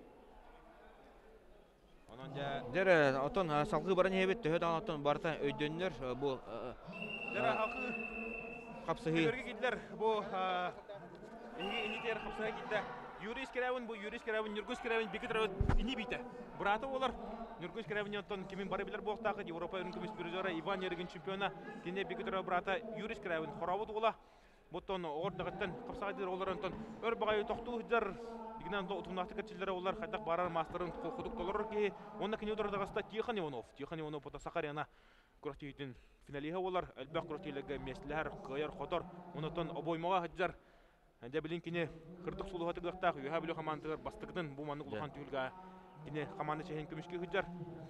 Онан да
Дәре отон салгы барын хебет төһөт анатын барта өйдөннөр бу
Дәре хакы
капсыгы.
Берге кидлер бу инги инитер капсыгы кидде. Юрис керәвен бу юрис керәвен Нургус керәвен бикетрәвен ини бите. Браты олар Нургус керәвен отон кимин бары билер бохтагы Европа үрүнкүмүс призера Иван Ерген чемпиона кине бикетрәв брата юрис керәвен хоравыт ула. Бутон ордагыттан капсагыдыр оларынтан өр багай токтугдар дигнан до утунакты кечилдер олар хадак барар мастерын колхудук толор ки онда кине удырдагаста Тихон Иванов Тихон Иванов пота Сахаряна куртийтин финалига олар албак куртилеге месләр кыяр хотор онотон обоймага хаджар Әнде білін кені қырдық сұлуғаты қылықтақ үйе білі қамандығыр бастықдың бұл маңны құлған түйілға кені қаманды шәйін көмішке күджар.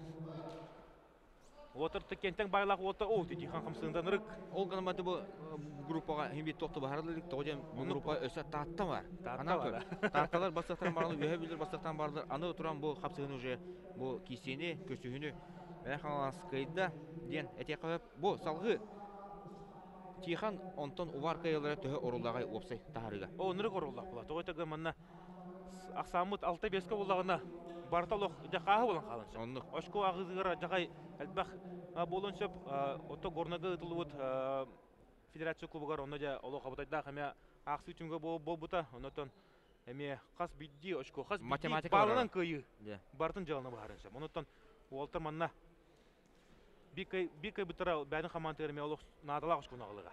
Отыр кенттен байлақ оты оу теді қан қамсығындан ұрық.
Ол ғанаматы бұл группаға химбет тоқты бағарылық тоғын бұл группа өсі татты бар.
Татты бар.
Татталар бастықтан барлы, үйе білер бастықтан барлы. Аны тұран бұл қапсығын уже бұл кесені, көсігіні мән қаланас қайда ден әте қойып бұл салғы Тихан онтон увар кайылары төһө оруллагай опсай тахарыга.
О, нырык оруллак була. Тогойта манна Аксамыт алты беске булагына барталык жакагы болан калынчы.
Оннук.
Ошко агызыгара жагай албах болон сөп ото горнага ытылыбыт федерация клубугар онда да оло кабытайда хаме аксы үчүнгө болбута. Онотон эме кас бидди ошко кас бидди балынан кыйы. Бартын жалына барынча. Онотон Уолтер манна Бикай бикай битара бәдин командалары мелох надала кушкунаглыга.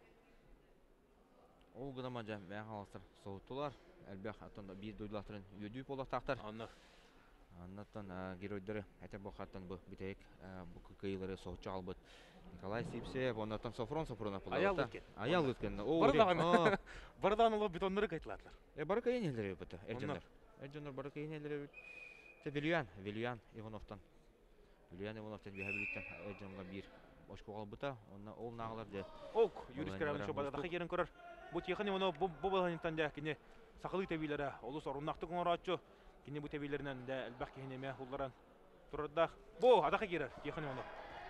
Ол гына жа мен халастыр соутулар. Әлбәх атында бир дойлатрын йөдүп болак тактар.
Анны.
Аннан геройдары әтә бу хаттан бу битек бу кыйлары соучу албыт. Николай Сипсев, оннан Сафрон Сафрона булды.
Аял үткән.
Аял үткән. О,
Бардан. Бардан ул бетоннары кайтлатлар.
Э бар кайнеләре бит. Эрҗәннәр. Эрҗәннәр бар кайнеләре. Тебилюян, Вильян Ивановтан. Вильян Ивановтан бихабилиттен Эрҗәнгә бир ошко албыта. Оннан ул нагылар де.
Ок, юрис керәвен шобада да хәйрен күрер. Бу Тихон Иванов бу бу балантан да кине сакылы тебиләре, олус оруннакты гонорачы. Кине бу тебиләреннән дә әлбәх кинеме улларан турда. Бу ада хәйрен Тихон Иванов.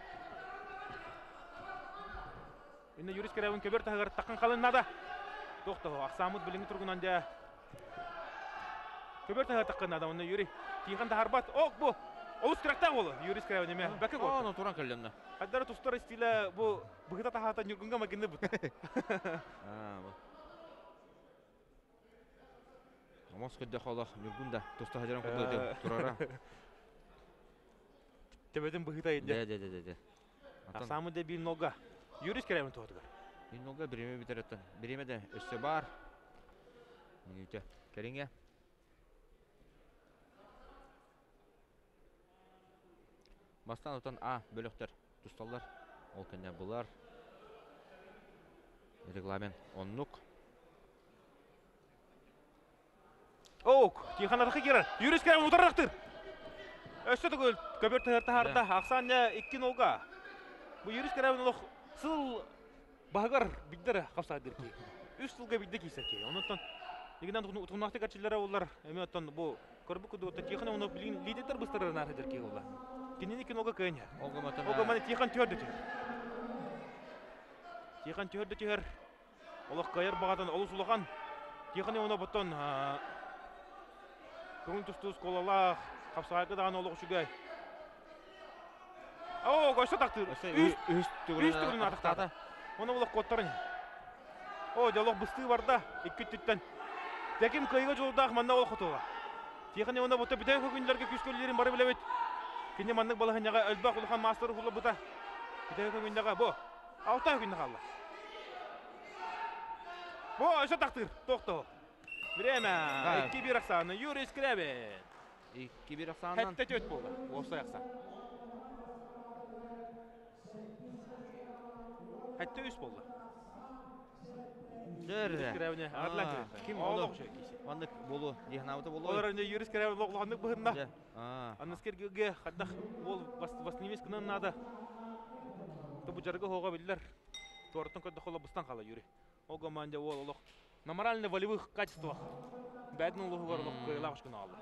Инде юрис керәвен көбер тагыр таккан калыннада. Тохта, Аксамыт билең тургунан да көбер тагыр такканнада онда юри. Тихон да харбат. Ок бу Олус керәктә ул юрис керәвен эме. Бәке гол.
Аны туран көлләнне.
Хәдәр тустар стиле бу быгыта тахата нюргунга магинне бу.
А, бу. Москвада халах нюргунда туста хаҗаран кулды турара.
Тебеден быгыта инде.
Де, де, де, де.
Аксамы да бир нога. Юрис керәвен тугыдыр.
Бир нога биреме битерәтте. Биреме дә өсте бар. Минуте. Кериңе. Бастан отан А бөлөктөр тусталар. Ол кенә булар. Регламент оннук.
Ок, Тихон ата кирер. Юрис керәвен утырактыр. Өстө түгел, көбөр тагыр тахарда Аксан икки нога. Бу юрис керәвен ул сыл багар биддер капсадыр ки. Үч сылга бидде кисер ки. Онтон дигән утунакты качылары улар эме оттон бу Көрбү күдү отта тихан оны билин лидер быстырына хадер ки ула. Кинини кинога кыня.
Олга матан.
Ого маны тихан төрдү төр. Тихан төрдү төр. Олох кайыр багадан олус улахан. Тихан оны боттон көңүл тустус колалах капсайгы даган олуг үчүгөй. Оо, гошо тактыр.
Үст
түгүрүн атактады. Оны улуг коттарын. О, диалог бысты барда, икки түттен. Теким кайга жолдах манна ол хотуга. Тихан оны ботта битен көңүллөргө күскөлөрүн бары билебет. Кине маннык балаханяга өлбак улхан мастер хула бута. Битен көңүлдөгө бо. Алта күндө калды. Бо, ошо тактыр. Токто. Время. икки бир аксаны Юрий Скрябин.
икки бир аксандан.
Хетте төт болду. Осо аксан. Хетте үс болду.
Дөрре.
Скрябин адлак.
Ким
олуг
олуг?
шо киси.
Вандык болу, дихнабыты болу.
Олар инде Юрий Скрябин логландык быһынна.
А.
Анныскерге хаддах ол вас немескинен нада. Тобу жарга хога биллер. Тортон көдө хола бустан кала Юрий. Ого манде ол олуг. На морально-волевых качествах. Бәднең улугы бар олуг кыйлагыш кына алды.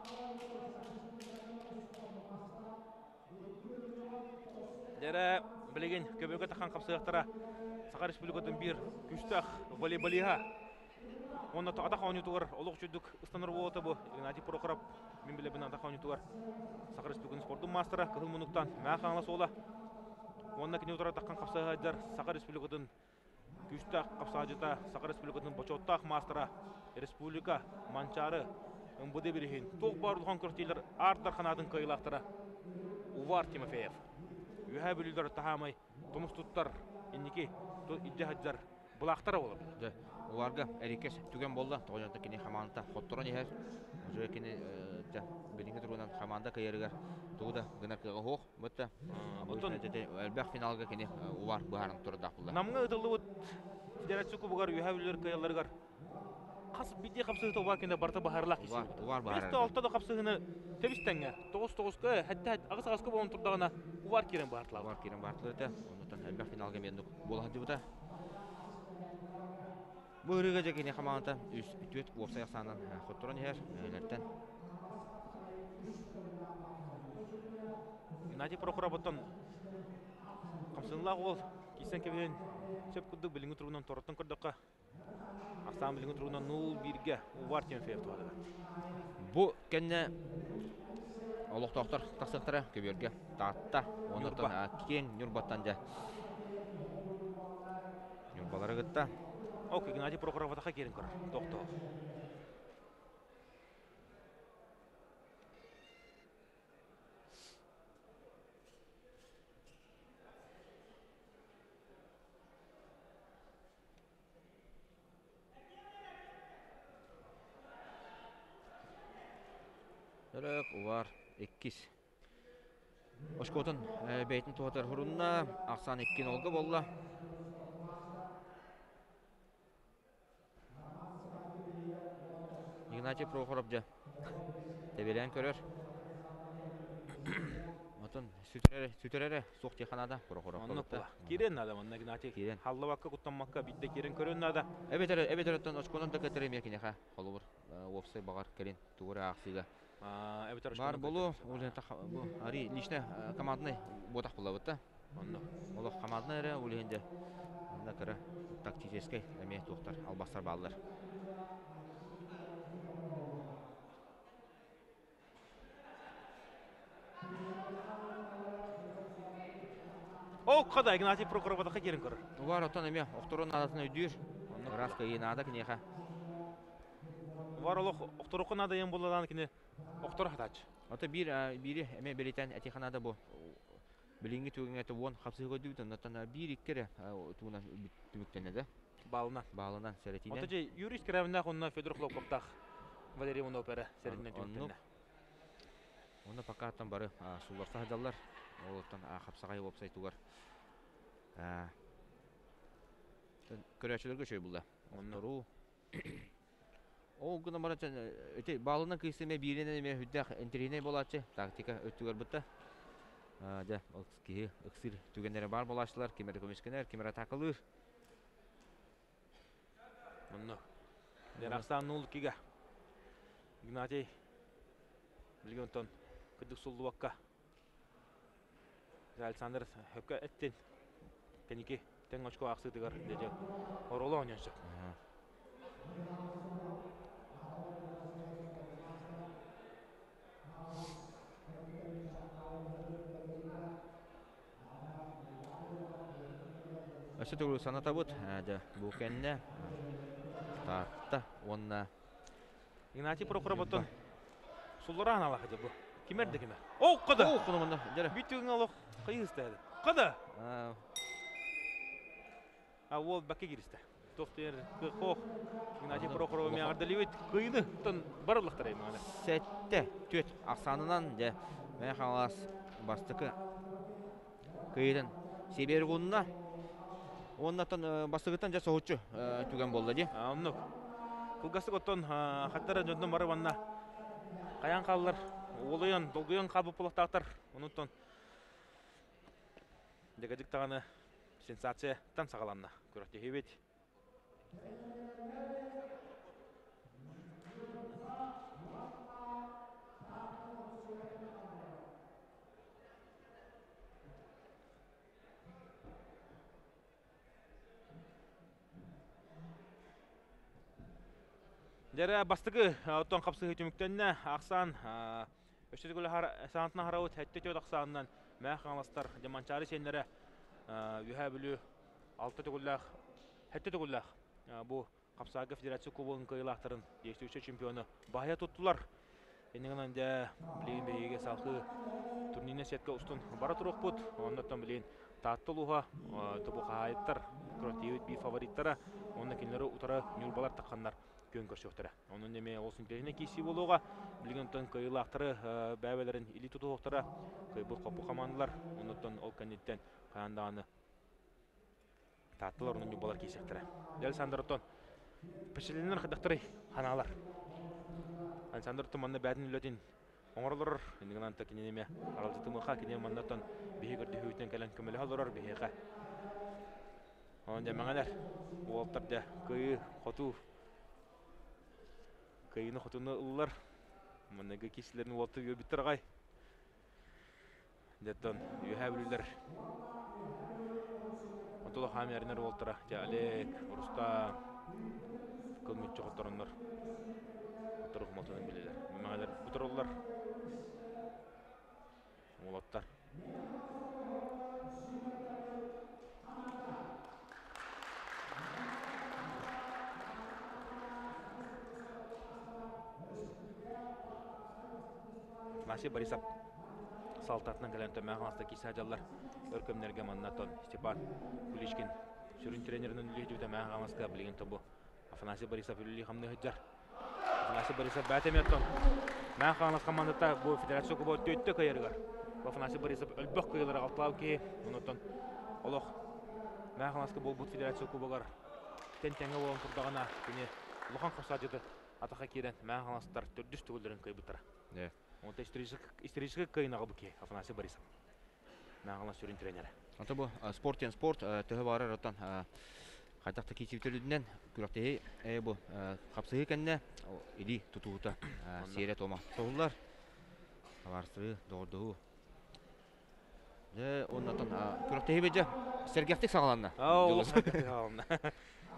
Дәре билеген көбөгө тахан капсыяктара Сакар Республикатын бир күчтах волейболига. Онда атака ойнутугар олуг чүдүк ыстаныр болоты бу. Игнатий Прохоров мен билебин атака ойнутугар. Сакар Республикатын спорттун мастера кыл мунуктан махаңла сола. Онда кине утара таккан капсыяктар Сакар Республикатын күчтах капсаажыта Сакар Республикатын бочоттах мастера республика манчары МБД бирихин. Ток барлыгын көртүлөр арттар канатын кыйлактара. Увар Тимофеев. Үһә бүлүлөр тахамай тумустуттар инники то иҗаһаҗар булактара болот.
Да. Уларга эрекес түген болду. Тоҗонта кине хаманта хотторон яһар. Уже кине да билинге турунан хаманда кайыргар. Туда гына кыга хох, бутта. Бутон элбах финалга кине улар баарын турда булды.
Намга ыдылып федерация кубугар үһә бүлүлөр кыяларгар. Кас бидде капсыгы тоба кине барта бахарлак киси.
Улар баар.
Бесте алта да капсыгыны тебистенге тоғыз тоғызга хәтта агыс-агыска болон турдагына улар кирен бартылар.
Улар кирен бартылар да. Онтан элбах финалга мендик болады бута. Бөрүгө жекене хаманта үс үтөт офсай санан хотторон яһар. Элерден
Игнатий Прохороповтон камсынлак ол кисен кебен чөп кудды билинге турунан тороттон көрдөккө. Аксан билинге турунан нөл бирге Увар Тимофеев туады.
Бу кенне олуг доктор тасыктыра көбөргө татта. Онтан кең Нурбаттан да. Нурбалары гытта.
Ок Игнатий Прохоров атака керин көр. Токто.
Дөрөк улар икки. Ошкотун бейтин туатар хурунна аксан икки нолга болла. Игнатий Прохоров да. Тебелен көрөр. Отун сүтөрө сүтөрө сок теханада Прохоров.
Кирен надо манна Игнатий. Халлабакка куттамакка бидде кирен көрөн надо.
Эбетер эбетерден ошконун да кетере мекинеха. Холубур опсай багар келин тугура аксыга.
А эбетер
Бар болу, улен та бу ари личный командный ботак булабытта.
Онно.
Олох командный эре уленде. Анда кыра тактический эме токтар албастар баллар.
О, када Игнатий Прохоров атака керин көрөр.
Улар отон эме окторун адатын өйдүр. Раска енада кинеха.
Бар олох окторукун адайын боладан кине октор хатач.
Ата бир бири эме белетен атиханада бу. Билинги түгөнгө тубон хапсыга дүйдөн натана бир иккере туна түмүктенеде.
Балына.
Балынан серетине.
Ата же Юрий Скрябинда онна Федор Хлопковтах. Валерий Монопера серетинен түмүктенде.
Онда пока аттан бары суларса хадаллар. Олтан хапсагай болсай тугар. А көрөчөлөргө чөй булда. Оннору Ол гына барачан өте балынан кысыме биринен эме хүддак интерине болачы. Тактика өттүгөр бутта. А да, ол ки ыксыр түгендере бар болачлар, кимер көмөскенер, кимер атакылыр.
Онно. Дераксан нул кига. Игнатий Билген тон кыдык суллубакка. Александр хөкө эттен. Кеники тең очко аксыдыгар деже. Ороло ойнончак.
Өсі түгілі саната бұд, әді бұл кәнне тартта, онна.
Игнатий Прохоров оттон суллара аналақ еді бұл. Кемерді кемер? Оу, қыды!
Оу, құны мұнда, жәрі.
Бүйтігін алық қиғысты әді. Қыды! А ол бәкке керісті. Тоқтер, қоқ, Игнатий Прохоров мен ардалевет қиыны тұн барылықтар әймі ғана.
Сәтті, төт, ақсанынан жә, мән қалас бастықы қиыдың себер ғынына. Оннаттан бастығыттан жа соғытшы түген болды де.
Оннық. Кылгастық оттон хаттары жөнден бары банна. Қаян қалылар, олыян, долгыян қабып бұлақтақтар. Онуттан дегадік тағаны сенсацияттан сағаланна. Көрікте хебет. Дәрі бастығы оттон қапсығы түміктеніне ақсан өштеді көлі сағантына қарауыт әтті төт ақсанынан мәқ қаңластар деманчары сенлері үйә білі алты түгілләқ, әтті түгілләқ бұл қапсағы федерация кубығын қиылақтарын действующий чемпионы бағая тұттылар. Енігінен де білейін бейге салқы турниріне сетке ұстын бара тұрық бұд. Оннаттан білейін таттыл ұға тұбы қағайыттар, күрөттейвет бей фавориттары, онына кенлері ұтары нүрбалар таққандар. Көн көрсөктөрө. Онун неме олсун теріне кейси болуға, білгентен кыйлақтары бәбелерін или тұтуықтары, кыйбыл қопу командалар, онуттан ол кәнеттен қаяндағаны таттылар, онун юбалар кейсектері. Дәл Сандырыттан пішіленер қыдықтыры қаналар. Александр манна бәдін үлетін оңырлар, ендігін анта кененеме аралжыты мұқа кенен мандаттан бейі көрді хөйтен кәлін көмілі қалырар бейеға. Онын жәмәңәлер, олттарды күйі, қоту, кайыны хотуны ыллар. Маннага кисилерин уолты өбүттер гай. Деттон үйә билер. Отоло хамернер уолтара. Жалек, Руста кылмыт жоготоруннар. Отурук мотонун билелер. Мемалер бутуруллар. Улаттар. Афанасий Борисов салтатынан кәләнті мәғанасты кейсәжалар өркөмнерге маннатон Степан Куличкин сүрін тренерінің үлейдеуді мәғанаска білген тобу Афанасий Борисов үлілі қамны хүджар. Афанасий Борисов бәтеметтон мәғанас командата бұл федерация күбі өтті көйергар. Афанасий Борисов өлбөк көйлері алтылау кей, онытон олық мәғанаска бұл бұд федерация күбігар тен-теңі болын тұрдағына кене ұлған қосадеді атақа кейден мәғанастар түрдіс түгілдерін көйбіттара. Он исторический кайнағы бұке, Афанасий Борисов. Нағылан сүрін тренері.
Аты бұл спорт ен спорт, түхі бары ротан қайтақты кейсептелудінен күрақтегі бұл қапсығы кәнне иди тұтуыта сейрет ома тоғылар. Аварсығы, доғырдығы. Оннатан күрақтегі бәді сәргәқтік сағаланна.
Ау, сәргәқтік сағаланна.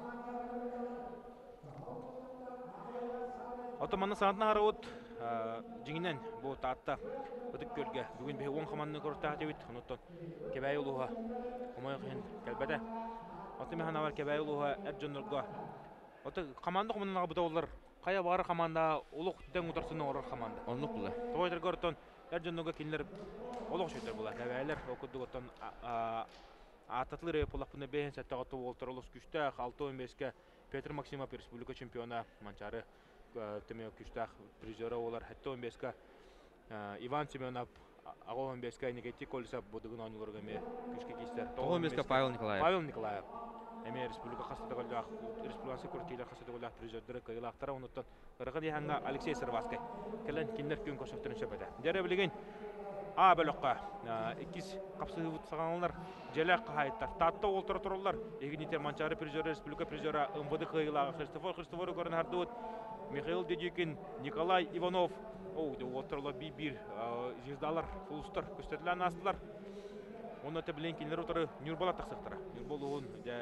Отоманны сағантына қарауыд жеңінен бұл таатта өтік көлге бүгін бе он команданы көріттағы дебет. Оныттан кебәй ұлуға омай қиын кәлбәді. Оты механ авар кебәй ұлуға әр жөндірға. Оты команда құмынан ағыбыда олар қая бары команда ұлық дәң ұтарсының орыр команда.
Онлық бұлы.
Тоғайтыр көріттен әр жөндірға келінер ұлық шөйтер бұла. Кәбәйлер оқыдық оттан ататлы рейп олақ бұны бейін сәтті ағыты олтыр ұлыс күшті алты он беске Петр Максимов республика чемпиона манчары Тэмео күштақ призера олар хәтті он беске Иван Семенов ағо он беске негатив колесап бұдығын ауынылырға ме күшке кейстер.
он беске Павел Николаев.
Павел Николаев. Әме республика қасыды қолдақ, республикасы көртейлер қасыды қолдақ призердері қайылақтара ұныттан. Ұрығын еханға Алексей Сырваскай. Кәлін кендер көн көшіқтірін сөпеді. Дәрі білген А бөліққа иккіз қапсығы бұт сағанылар жәләқ қағайыттар. Татты олтыры тұрылар. Егінетер манчары призері, республика призері ымбыды қайылағы Христофор Христофоры көрін арды Михаил Дедюкин, Николай Иванов, Оу, де отырла би-бір звездалар, фулстар, көстетілен астылар. Оны өте білен келер отыры Нюрбала тақсықтыра. Нюрбол оғын де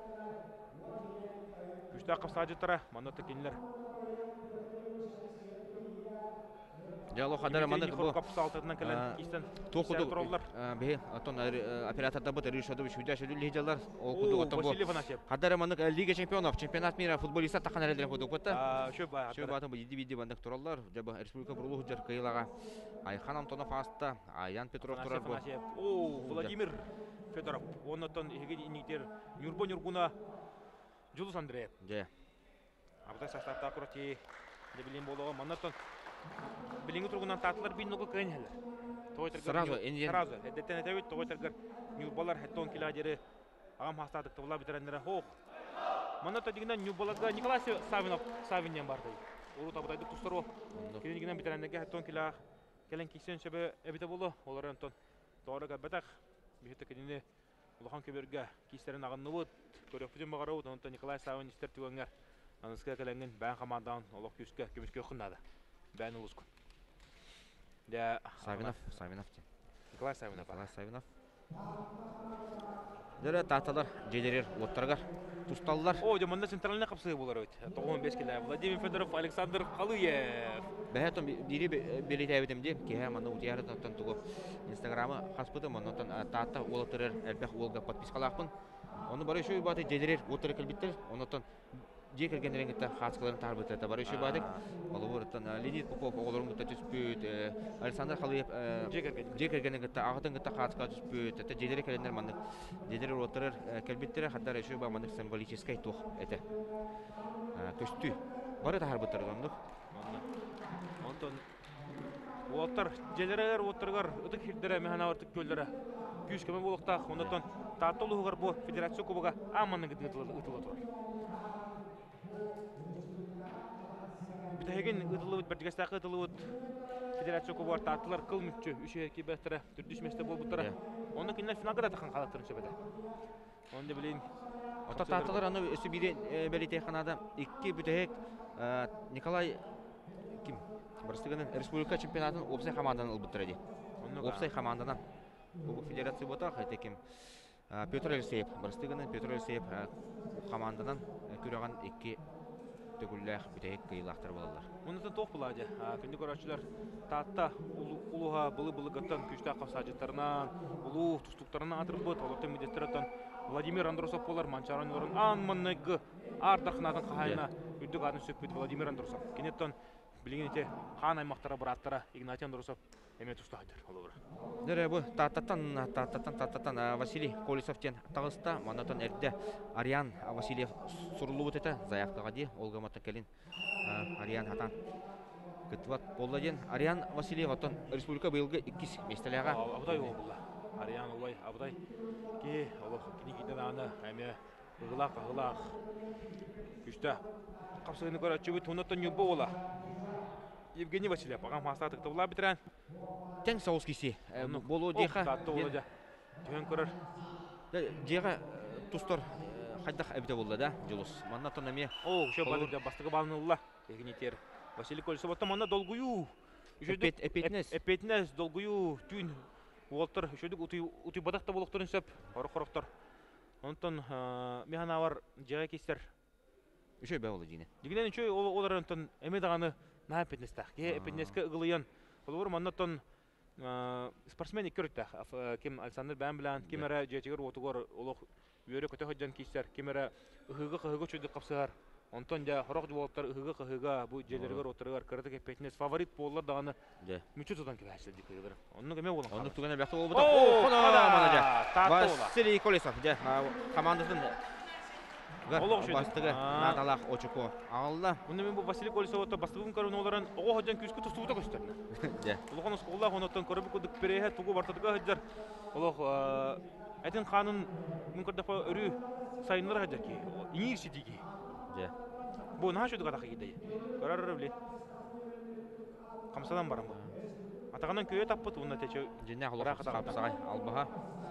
күшті ақып сағыттыра, маны өте келер.
Жало хадара мандык бу
капсалтынан келен кистен
токуду
туралар.
бе отон операторда бу решоду шудяшы лидерлар окуду отон бу
Василий Ванасев.
хадара мандык Лига чемпионов, чемпионат мира футболиста такан элдер коду кота.
А, шо ба.
Шо батын бу жиди биди бандык туралар. Жаба республика бурлугу жер кыйлага. Айхан Антонов аста, Аян Петров турар бу.
О, Владимир Федоров. Онотон иге инитер Нюрбо Нюргуна Жулус Андреев.
Же.
Абда составта акроти де билин болого манатон билинги тургунан татлар бин нуга кыйнелер.
Сразу инжен
сразу эдеттен этебит тойтергер Нюрбалар хеттон киладери агам хастадык тула битерендер. Хох. Манато дигинен Нюрбаларга Николай Савинов Савинен барды. Урут абдайды кустуру. Кенигинен битерендерге хеттон кила келен кисен шебе эбите боло. Олар антон тоорага батак бихете кенини улахан көбөргө кистерин агынныбыт көрөкпүжүн багарабыт. Антон Николай Савин истер түгөнгөр. Аныска келенген бән командадан олок күскө көмүскө кыннады. Бән улускун. Да
Савинов, Савинов.
Николай Савинов.
Николай Савинов. Дөрө таталар жедерер оттаргар тусталлар.
О, демонда центральный капсы болар өт. тоғыз он беш келе. Владимир Федоров, Александр Калыев.
Бәһәтон дири белете әбетем ди. Кеһә манда утыяры таттан тугу. Инстаграмы хаспыты монотон татта олотырыр әлбәх олга подпискалакпын. Оны бары шуй баты жедерер оттар келбиттер. Онотон же кергенлеринге хаскаларын тарбыт это бар еще бадык. Оловортан Леонид Попов оголорун гыта түспүт. Александр Халыев же кергенлеринге агытын гыта хаска түспүт. Это жедерер келендер мандык. Жедерер оттар келбиттер хаттар еще ба мандык символический тух это. Көстү. Бары тарбыттар дондук.
Антон Оттар жедерер оттаргар ыдык хирдере механа артык көлдере. Күз көмө болукта онотон тартылуугар бу федерация кубога амманы гытылы турар. Битеген ыдылыбыт бертигестакы ыдылыбыт федерация кубар тартылар кылмыкчы үшө эки бетре түрдүшместе болбуттара. Оны кине финалга да такан калаттырын сөбөдө. Онда билин
Ата тартылар аны өсү бири белите канада эки бүтек Николай ким? Барыстыгын республика чемпионатын Опсай командадан албыттыр ди. Опсай командадан бу федерация бота хайта ким? Петр Алексеев, Барыстыгын Петр Алексеев командадан көрөгөн эки төгүлләх бүтек кыйлактар булалар.
Мундан тох булады. Күндү көрөчүлөр татта улуга былы-былы гыттан күчтө капсажыттарынан, улуу тустуктарынан атырбыт, олорто медестерден Владимир Андросов болар манчаранларын анманныгы ардахнатын кайына үдүк атын сөкпүт Владимир Андросов. Кенеттен билгенете хан аймактара бараттара Игнатий Андросов эме тустадыр олор.
Дөрө бу таттан таттан таттан Василий Колесовтен тагыста манатан эрде Ариан Васильев сурлубут эте заявкага ди Олга Матакелин Ариан хатан кытват болладен Ариан Васильев отон республика быйылгы икки местелега
абдай болду. Ариан олай абдай ки олох кинигиден аны эме ыгылак ыгылак күчтө капсыгыны көрөчүбүт онотон юбо бола. Евгений Васильев агам хастатык табыла битерен.
Тең соус киси болу диха.
Төн көрөр.
Жега тустор хайдах эбите болду да, жулус. Маннатон эме.
О, ошо бадык бастыгы балынылла. Евгений тер. Василий Колесов манна долгую.
Эпет эпетнес.
Эпетнес долгую түн. Уолтер ошодук ути ути бадакта болуктурун сөп. Орохороктор. Онтон механа бар жега кистер.
Ошо бе болду жине.
Дигинен ошо олар онтон эме даганы на эпетнестах. Ке эпетнеске ыгылыян. Олор маннатон спортсмен икөртә. Ким Александр Бән белән кимәре җетигер отугор олох йөрө көтә хоҗан кистер. Кимәре ыгыгы кыгы чөйдө капсалар. Онтон да хорок җаваптар ыгыгы кыгыга бу җеләргә отыргар кырдык эпетнес фаворит боллар даганы. Мүчө тутан кебәсел дикелер. Онны кеме болган?
Онны туган бәхте булды. О, хана Василий Колесов да командасын бастыгы Наталах Очуко алла.
Мунда мен бу Василий Колесовто бастыгын көрүн оларын ого хоҗан күскө тустууда көстөрдү.
Да.
Улган сколла хонотон көрүп күдүк переhe тугу бартыдыга хаҗар. Олох Этин ханын мүмкүн дефа өрү сайынлар хаҗар ки. Иңирси диги.
Да.
Бу наша дуга тахы киде. Көрөр биле. Камсадан барам бу. Атагандан көйө таппыт унда тече.
Жинне холора капсагай албаха.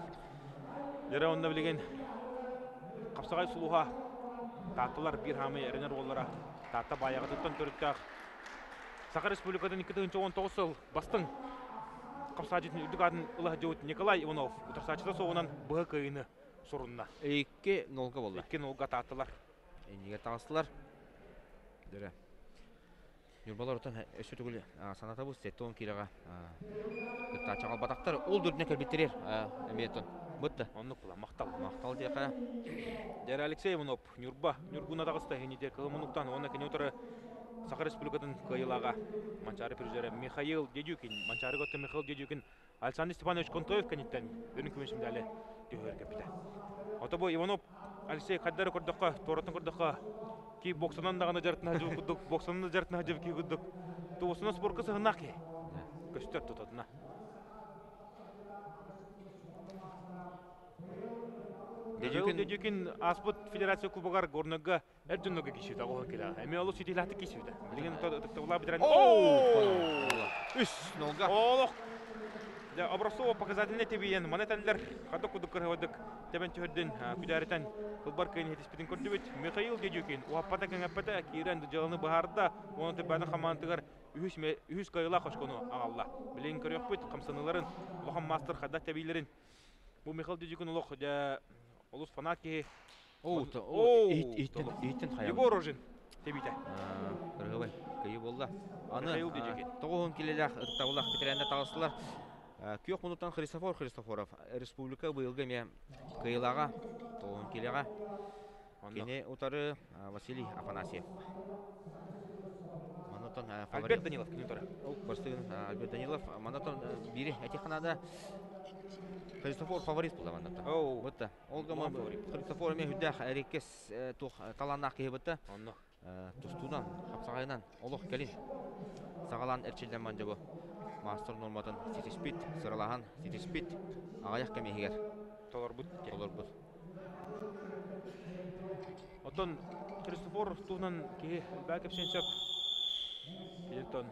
Жара онда билген. Капсагай сулуга таттылар бир хамы эренер боллара. Татта баягы туттан төрүттак. Саха Республикадан iki bin on dokuz yıl bastın. Kapsacı'nın üdügadın ılah jövüt Nikolay Ivanov utarsaçıda soğunan bığı kıyını sorununa.
iki nolga bollar.
iki nolga tattılar.
Eniger tağıstılar. Dere. Yurbalar otan ösü tügül sanata bu setton kiraga. Gıtta çağal bataktar ol dürtüne kelbettirir. Emeyeton. Bıttı.
Onluk bulan maqtal.
Maqtal diyaka.
Dere Alexey Ivanov, Nurba, Nurguna dağısta henide kılımınlıktan ona kene otarı Саха Республикадан кыйылага Манчары призері Михаил Дедюкин, Манчары готты Михаил Дедюкин, Александр Степанович Контоев кенеттен өнің көмешімді әлі түйер кепті. Отобу Иванов Алексей Қаддары көрдіққа, Торатын көрдіққа, кей боксынан дағаны жартына жыл күдік, боксынан жартына жыл кей күдік. Туысына спорткасы ғына ке, көстер тұтатына. Михаил Дедюкин Аспыт Федерация Кубогар горныга әрдүннөгі кешуді оған келі. Әме олы сетеләті кешуді. Білген ұтықтығыла бітірән. Ооо! Үш!
Нолга.
Олық! Образцово показательне тебейен. Манетәлілер қадық күдік кіргідік. Тебен түйірден күдәрітен қылбар күйін етеспетін көрді бет. Михаил Дедюкин уаппата кәңәппата кейрен жалыны бағарда. Оны түбәні қамантығыр үхіс қайыла қошқыны ағалла. Білген көрек бет қамсаныларын ұлған мастер қадақ тебейлерін. Бұл Михаил Дедюкин ұлық Олус фанаки.
Оу, иттен, иттен қаял.
Егор Рожин, тебейті.
Кырғыбай, күйі болды. Аны
Михаил Дедюкин.
тоғын келелер, ұдықтағылақ бітірәнді тағысылар. Күйек мұнуттан Христофор Христофоров, республика бұйылғы ме күйілаға, тоғын келеға. Кене ұтары Василий Афанасьев.
Альберт Данилов, кене ұтары.
Альберт Данилов, манатон бири әтек қанада Христофор фаворит болды мандата.
Оу.
Бұтты. Олға ма Христофор мен хүддәқ әрекес таланақ кей бұтты.
Онны.
Тұстудан, қапсағайынан, олық кәлін. Сағалан әрчелден манжы бұл. Мастер норматын сетеспит, сыралаған сетеспит. Ағаяқ кәмейгер.
Толар бұт.
Толар бұт.
Оттон Христофор туғынан кей бәкіп сенсеп. Елтон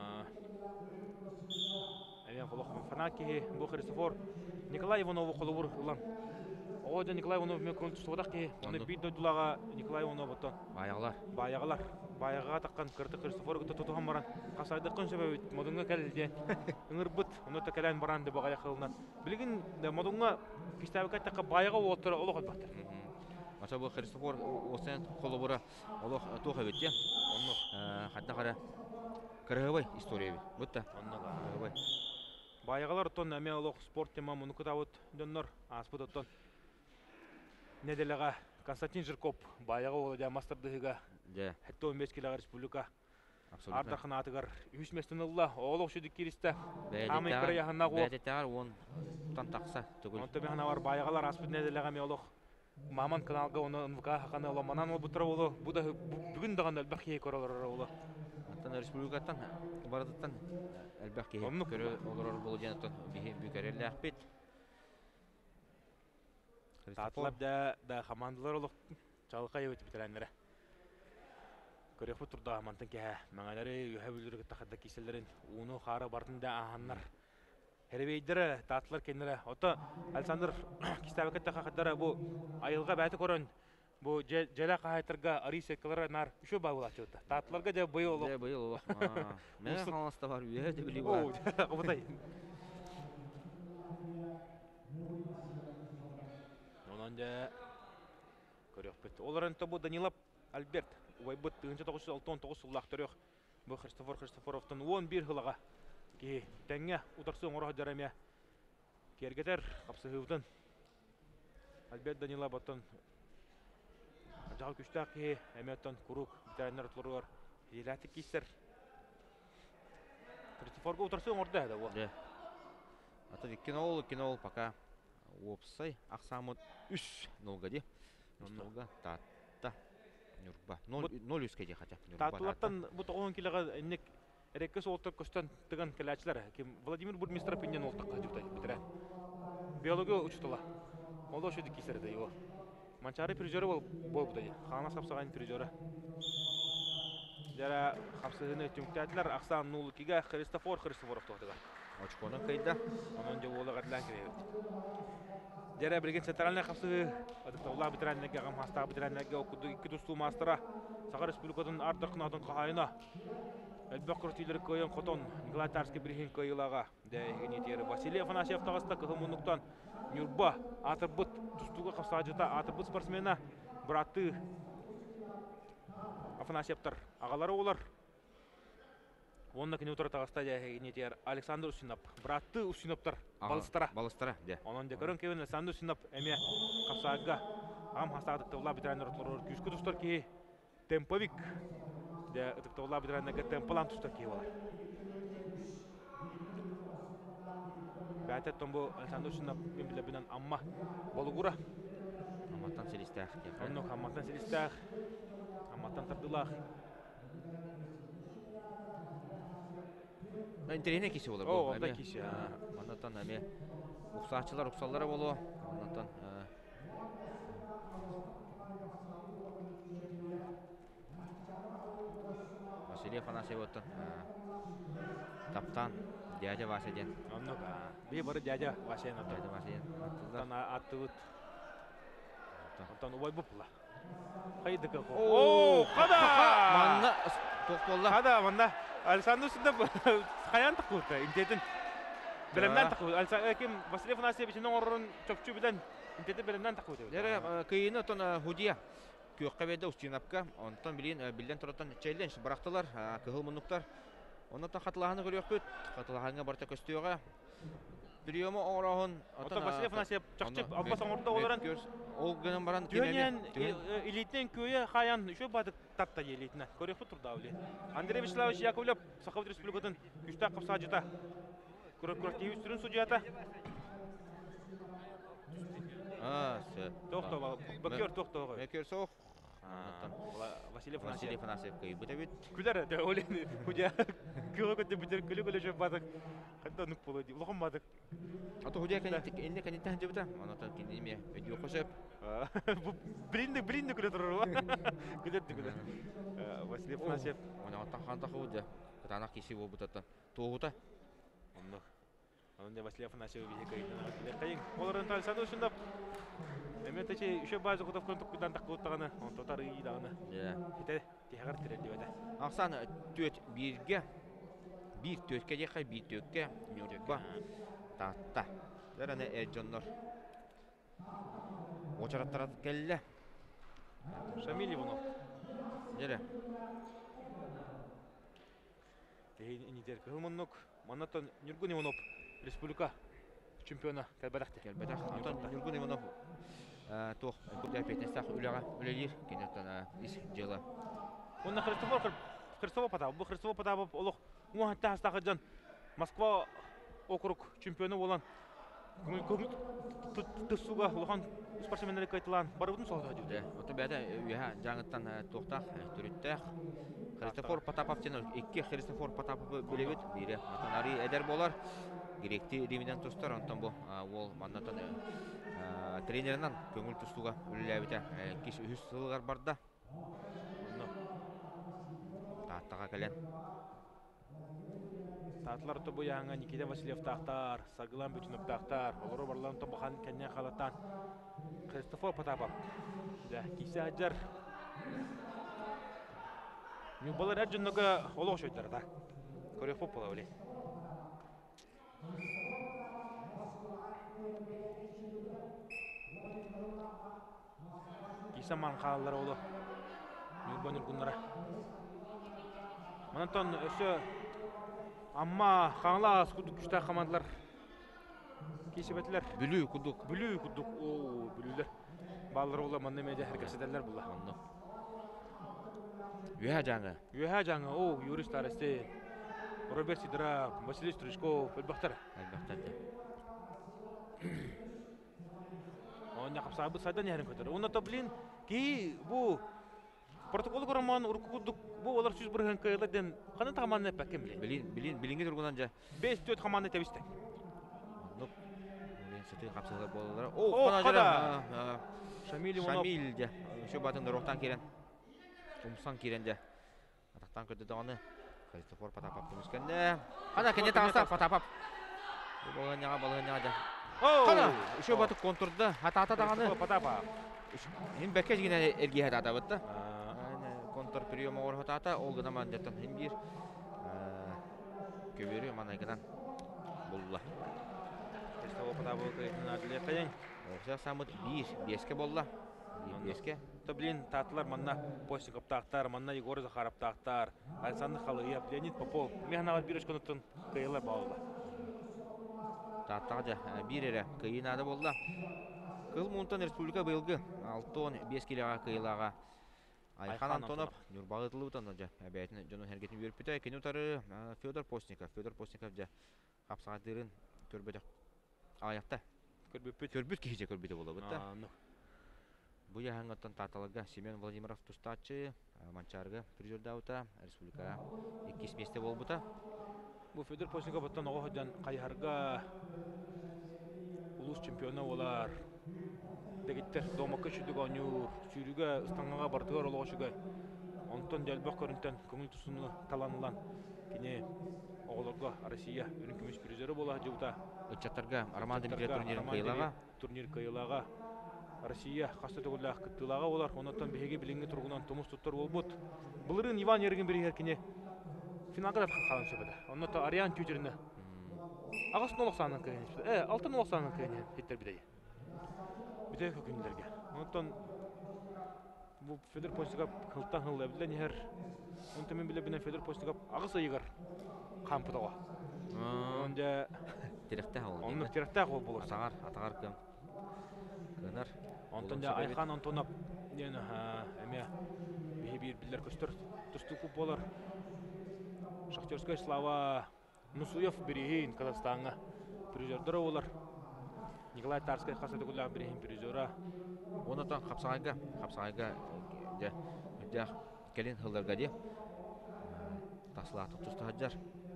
Әмен қолық фанаки бұл Христофор Николай Иванову қолы бұр ұлан. Оғыда Николай Иванов мен көңіл тұстығыдақ ке. Оны бейді дұлаға Николай Иванов бұттан.
Баяғылар.
Баяғылар. Баяғыға таққан кірті Христофор күтті тұтуған баран. Қасайды қын сөбәуіт. Модыңға кәлілде. Үңір бұт. Оны та кәлән баран деп бағая қылынан. Білген модыңға кестәбі кәттіққа баяға олықтыры олық өтбақтыр.
Маша бұл Христофор осыян қолы бұры олық тоқ әбетте. Хатна қара Кырғыбай история бұтта. Кырғыбай.
Баяғалар ұттон әме олық спорт тема мұны күтауыт дөндір аспыт ұттон. Неделеға Константин Жиркоп баяға олыда мастырдығыға әтті он бес килоға республика. Ардақын атығар үш местін ұлла олық шүдік керісті. Амы кірі яғынна қуып.
Бәдеттәғар он тан тақса түгіл.
Онты бәғана бар баяғалар аспыт неделеға ме олық. Маман каналға оны ұнвыға хақаны олы манан ол бұтыра олы. Бұда бүгін даған әлбәқ кей көралар олы.
Республикаттан бардыттан әлбәқ кей көрі олар болу жәнеттен бүкәрелі әқпет.
Татылап да қамандылар олық жалыққа еуеті бітірәнлері. Көрек бұт тұрда амантын кәе мәңәлері үйе бүлдіргі тақырда кеселерін уыны қары бардында ағанлар. Әребейдері татылар кенлері. Оты Александр Кистабекетті қақыдары бұл айылға бәті көрін. Бұл жәлі қағайтырға арый секкалары нар үші бағыл атықты. Татыларға жа бұйы олық.
Жа бұйы олық. Мен қаласта бар үйе де білі бар.
Құбытай. Онан жа көрек бітті. Оларын бұл Данилов Альберт. Уай бұт бір мың тоғыз жүз алпыс тоғыз жыллақ түрек. Бұл Христофор Христофоровтың он бір ғылыға. Ке тәңе ұтарсы оңырға жарамия. Кергетер қапсығылдың. Альберт Данилов бұттың. Жағал күштақ ке әметтен күрік бітәрінер ұтылырғар. Еләті кейсір. Христофорға ұтарсы оңырда әді ол.
Аты кинол, кинол пока опсай. Ақсамыт үш нолға де. Нолға татта. Нөл үске де қача.
Татылаттан бұт оғын келіға әнек әреккес олтыр көстен тұған кәләчілер. Владимир Бурмистров пенен олтыққа жүктай бітірән. Биология ұчытыла. Олда үшеді кейсірді еуі. Манчары призері бол бұдай. Қағанас қапсаған призері. Жара қапсығыны түміктәділер. Ақсан нулы кеге Христофор Христофоров тоқтыға.
Очконың қайда?
Оның жа олы ғадылан керейді. Жара білген центральный қапсығы. Адықта олақ бітірәнләге, ғамхастағы бітірәнләге оқыды. Екі тұсту мастыра. Саға республикадан артықын атын қағайына. Элбек крутилер көйөн Хотон Николай Тарский бирген көйылага. Дәйгенетері Василий Афанасьев тағыста кығымынықтан Нюрба атырбыт тұстуға қапсағыжыта атырбыт спортсмена бұраты Афанасьевтар ағалары олар. Онна кіне отыра тағыста дәйгенетері Александр Усинап, бұраты Усинаптар балыстара.
Балыстара, де.
Онын декорын кевен Александр Усинап әме қапсағыға ам хастағыдықты ұла бітірәнер ұтлар күшкі тұстар кей темповик. Де ұтықты ұла бітірәнерге темпалан тұстар кей олар. Бәтет томбо Александр Усинап ембілебінен амма болуғыра.
Аматтан селістәқ.
Онық амматтан селістәқ, амматтан тардылақ.
Интерене кесі олар.
О, олда кесі.
Оннаттан әме ұқсақчылар, ұқсалары болу. Оннаттан Василий Афанасьев оттан таптан дядя Вася ден.
Онық бей бары дядя Вася ен
Дядя Вася ден.
Онтан атты ұт. Онтан ұбай бұпыла. Қайдықы қоқ.
О,
қада!
Манна тоқ болла.
Қада, манна. Александр Усинап қаян тақуыты, имтетін. Білімден тақуыты. Әкем Василий Афанасьевичінің орын чөпчу білен имтетін білімден тақуыты.
Дәрі күйіні тұн худия. Көкқа бәді Устинапқа. Онтан білен тұраттан чәйлен барақтылар, кығыл мұнықтар. Онтан қатылағаны көрек көт. Қатылағанға барта көстіуға. Приема оңырағын.
Онтан Василий Афанасьев чақчып, албас оңырда оларын.
Ол гынан баран
Түйенен элитнен көйе қаян үші бадық татта елейтіні. Көрек бұт тұрда өлі. Андрей Вячеславович Яковлев, Сахавыт Республикатын күшті қапса жыта. Көрек-көректегі үстірін судьята. Тоқтау, бөкер тоқтауға.
Бөкер соқ.
Василий
Василий
Афанасьев.
Афанасьев көй бұта бет.
Күлер әді олен күде күгі көтті бүтер күлі-күлі жөп бадық. Қанта нүк болу dey, ұлғын бадық.
Аты худия кәнеттен кәнеттен жөбіта. Онатан кендеме өйді қосып.
Білінді, білінді күлі тұрыр ба? Күлерді күлі. Василий Афанасьев.
Оны аттан қанта қауыды. Қытанақ кесі бол бұтаттан. Тоғыта.
Онық. Онында Василий Афанасьев бейі қайын. Қайын. Оларын талсады ұшындап. Әмен тәче үші базы құтып көндік күден таққы ұттағаны. Он тұтар үйдағаны. Хеті тегағыр тірер деп әді.
Ақсан төт бірге. Bir tötke dekay, bir tötke. Nürba. Tahta. Dərənə Ercanlar. Oçaratlar kelle.
Şamil Ivonov.
Nere?
Кейін инитер кылмыннук. Манаттан Нюргун Ивонов. Республика чемпиона кәлбәдәқті.
Кәлбәдәқ. Антон Нюргун Ивонов. Тоқ. Күлдә петнестақ үліға үлелер. Кенеттен ис жылы.
Онна Христофор Христофор Потапов. Бұл Христофор Потапов олық. Уақытта астақы жан Москва округ чемпионы болан. Көңіл тұссуға ұлған спортсменлері қайтылан. Бары бұдың солға жүр.
Оты бәді үйе жаңыттан тоқтақ, түріттәқ. Христофор Потапов тені, екі Христофор Потапов бөлевет. Бире ари әдер болар. Гректі ремеден тұстар. Онтан бұл ол маннатан тренерінен көңіл тұссуға үліләбіті. Кеш үз сылғар барда. Таттаға кәлен. Татлар
тобу яңа Никита Васильев тақтар, Сагылан Бютинов тақтар, олары барларын тобухан кәнне қалаттан Христофор Потапов. Кесі аджар. Балар әджіннігі олық шөйттері да. Көрек поп бола өлі. Кесі ман қалалары олы. Нүрбан үргінлері. Манантан өсі Амма қаңлағыз күдік күшті командалар кесебетілер.
Бүлі күдік.
Бүлі күдік. Ооо, бүлілер. Балылар ола манны мәді әркәседерлер бұла.
Үйә жаңы.
Үйә жаңы. Оу, юрист аресте. Роберт Сидоров, Василий Стручков, Элбақтар.
Элбақтар де.
Оны қапсабы сайдан әрін көтір. Оны та білін, кей бұл протоколы көраман, ұрқы күдік, бұл олар сүз бұрған қайылырден қаны тағаманын әпәккен білін?
Білін, білінге тұрғынан жа.
бес төрт қаманын тәбісті.
Онық, мен сәтін қапсағылар болалар. О, қана жара.
Шамил Иванов.
Шамил де. Шо батында роқтан керен. Умсан керен де. Атақтан көрді де оны. Христофор Потапов көміскенде. Қана кәне тағыста Потапов. Болған яға, болған яға де. Қана, шо баты контурды. Ата-ата дағаны.
Потапов.
Мен бәкке жігіне әрге әді ата бұтты. Контур приема орғы ата, ол ғына маңдеттен бір көбөрү манайгынан булла.
Эсте опыта бұл кайын адиле кайын.
Олса самыт бир, беске болла. Беске.
То блин, татлар манна Постников тақтар, манна Егор Захаров тақтар. Александр Халыев, Леонид Попов. Мехнавар бирочконуттун кайылар баула.
Таттага бирере кыйынады болла. Кыл Мунтан Республика быйылгы алтон бес килога кыйлага Айхан Антонов Нурбагытылыбытан да әбәйтін жону хәргетін беріп біті. Екен ұтары Федор Постников. Федор Постников да қапсағадырын көрбеді аяқта. Көрбіт кейсе көрбеді бола бұтта. Бұл яғаңғаттан таталыға Семен Владимиров Тустачы, Манчарғы призерді аута, Республика еккес месте бол бұта.
Бұл Федор Постников бұттан оғыдан қайхарға ұлыс чемпионы олар. Дегеттер домакка шүдік оңыр, сүйрігі ұстанғаға бартығар олығы шүгі. Онтан дәлбақ көрінтен көңіл тұсыны таланылан. Кене оғыларға Россия өнің күміс призері бола жаута.
Үтчаттарға Арман Дмитрия турнирін қайылаға.
Турнир қайылаға. Россия қасты түгілі күттілаға олар. Онаттан бейге біліңгі тұрғынан тұмыс тұттар ол бұд. Бұлырын Иван ерген бірігер кене финалға жатқан қалын сөбеді. Онатта Ариан түйтеріні. Ағасын олық санын күйен. Ә, алтын олық санын күйен еттер бідейі. Бідей көкіндерге. Онаттан бұл Федор Постников қылттан қылы әбілі нехер. Онтан мен біле бінен Федор Постников ағыс айығар қампыдауға. Онда...
Теректі қол.
Онын теректі қол болыр.
Атағар, атағар кім. Көнар.
Онтан да Айхан Антонов дені әме бейі бір білдер көстір тұсты көп болар. Шахтерская Слава Нусуев берейін Казахстанға призердері олар. Николай Тарскай қасады күлі берейін призері.
Онытан қапсағайға, қапсағайға де келін ғылдарға де тасылаты тұсты хаджар.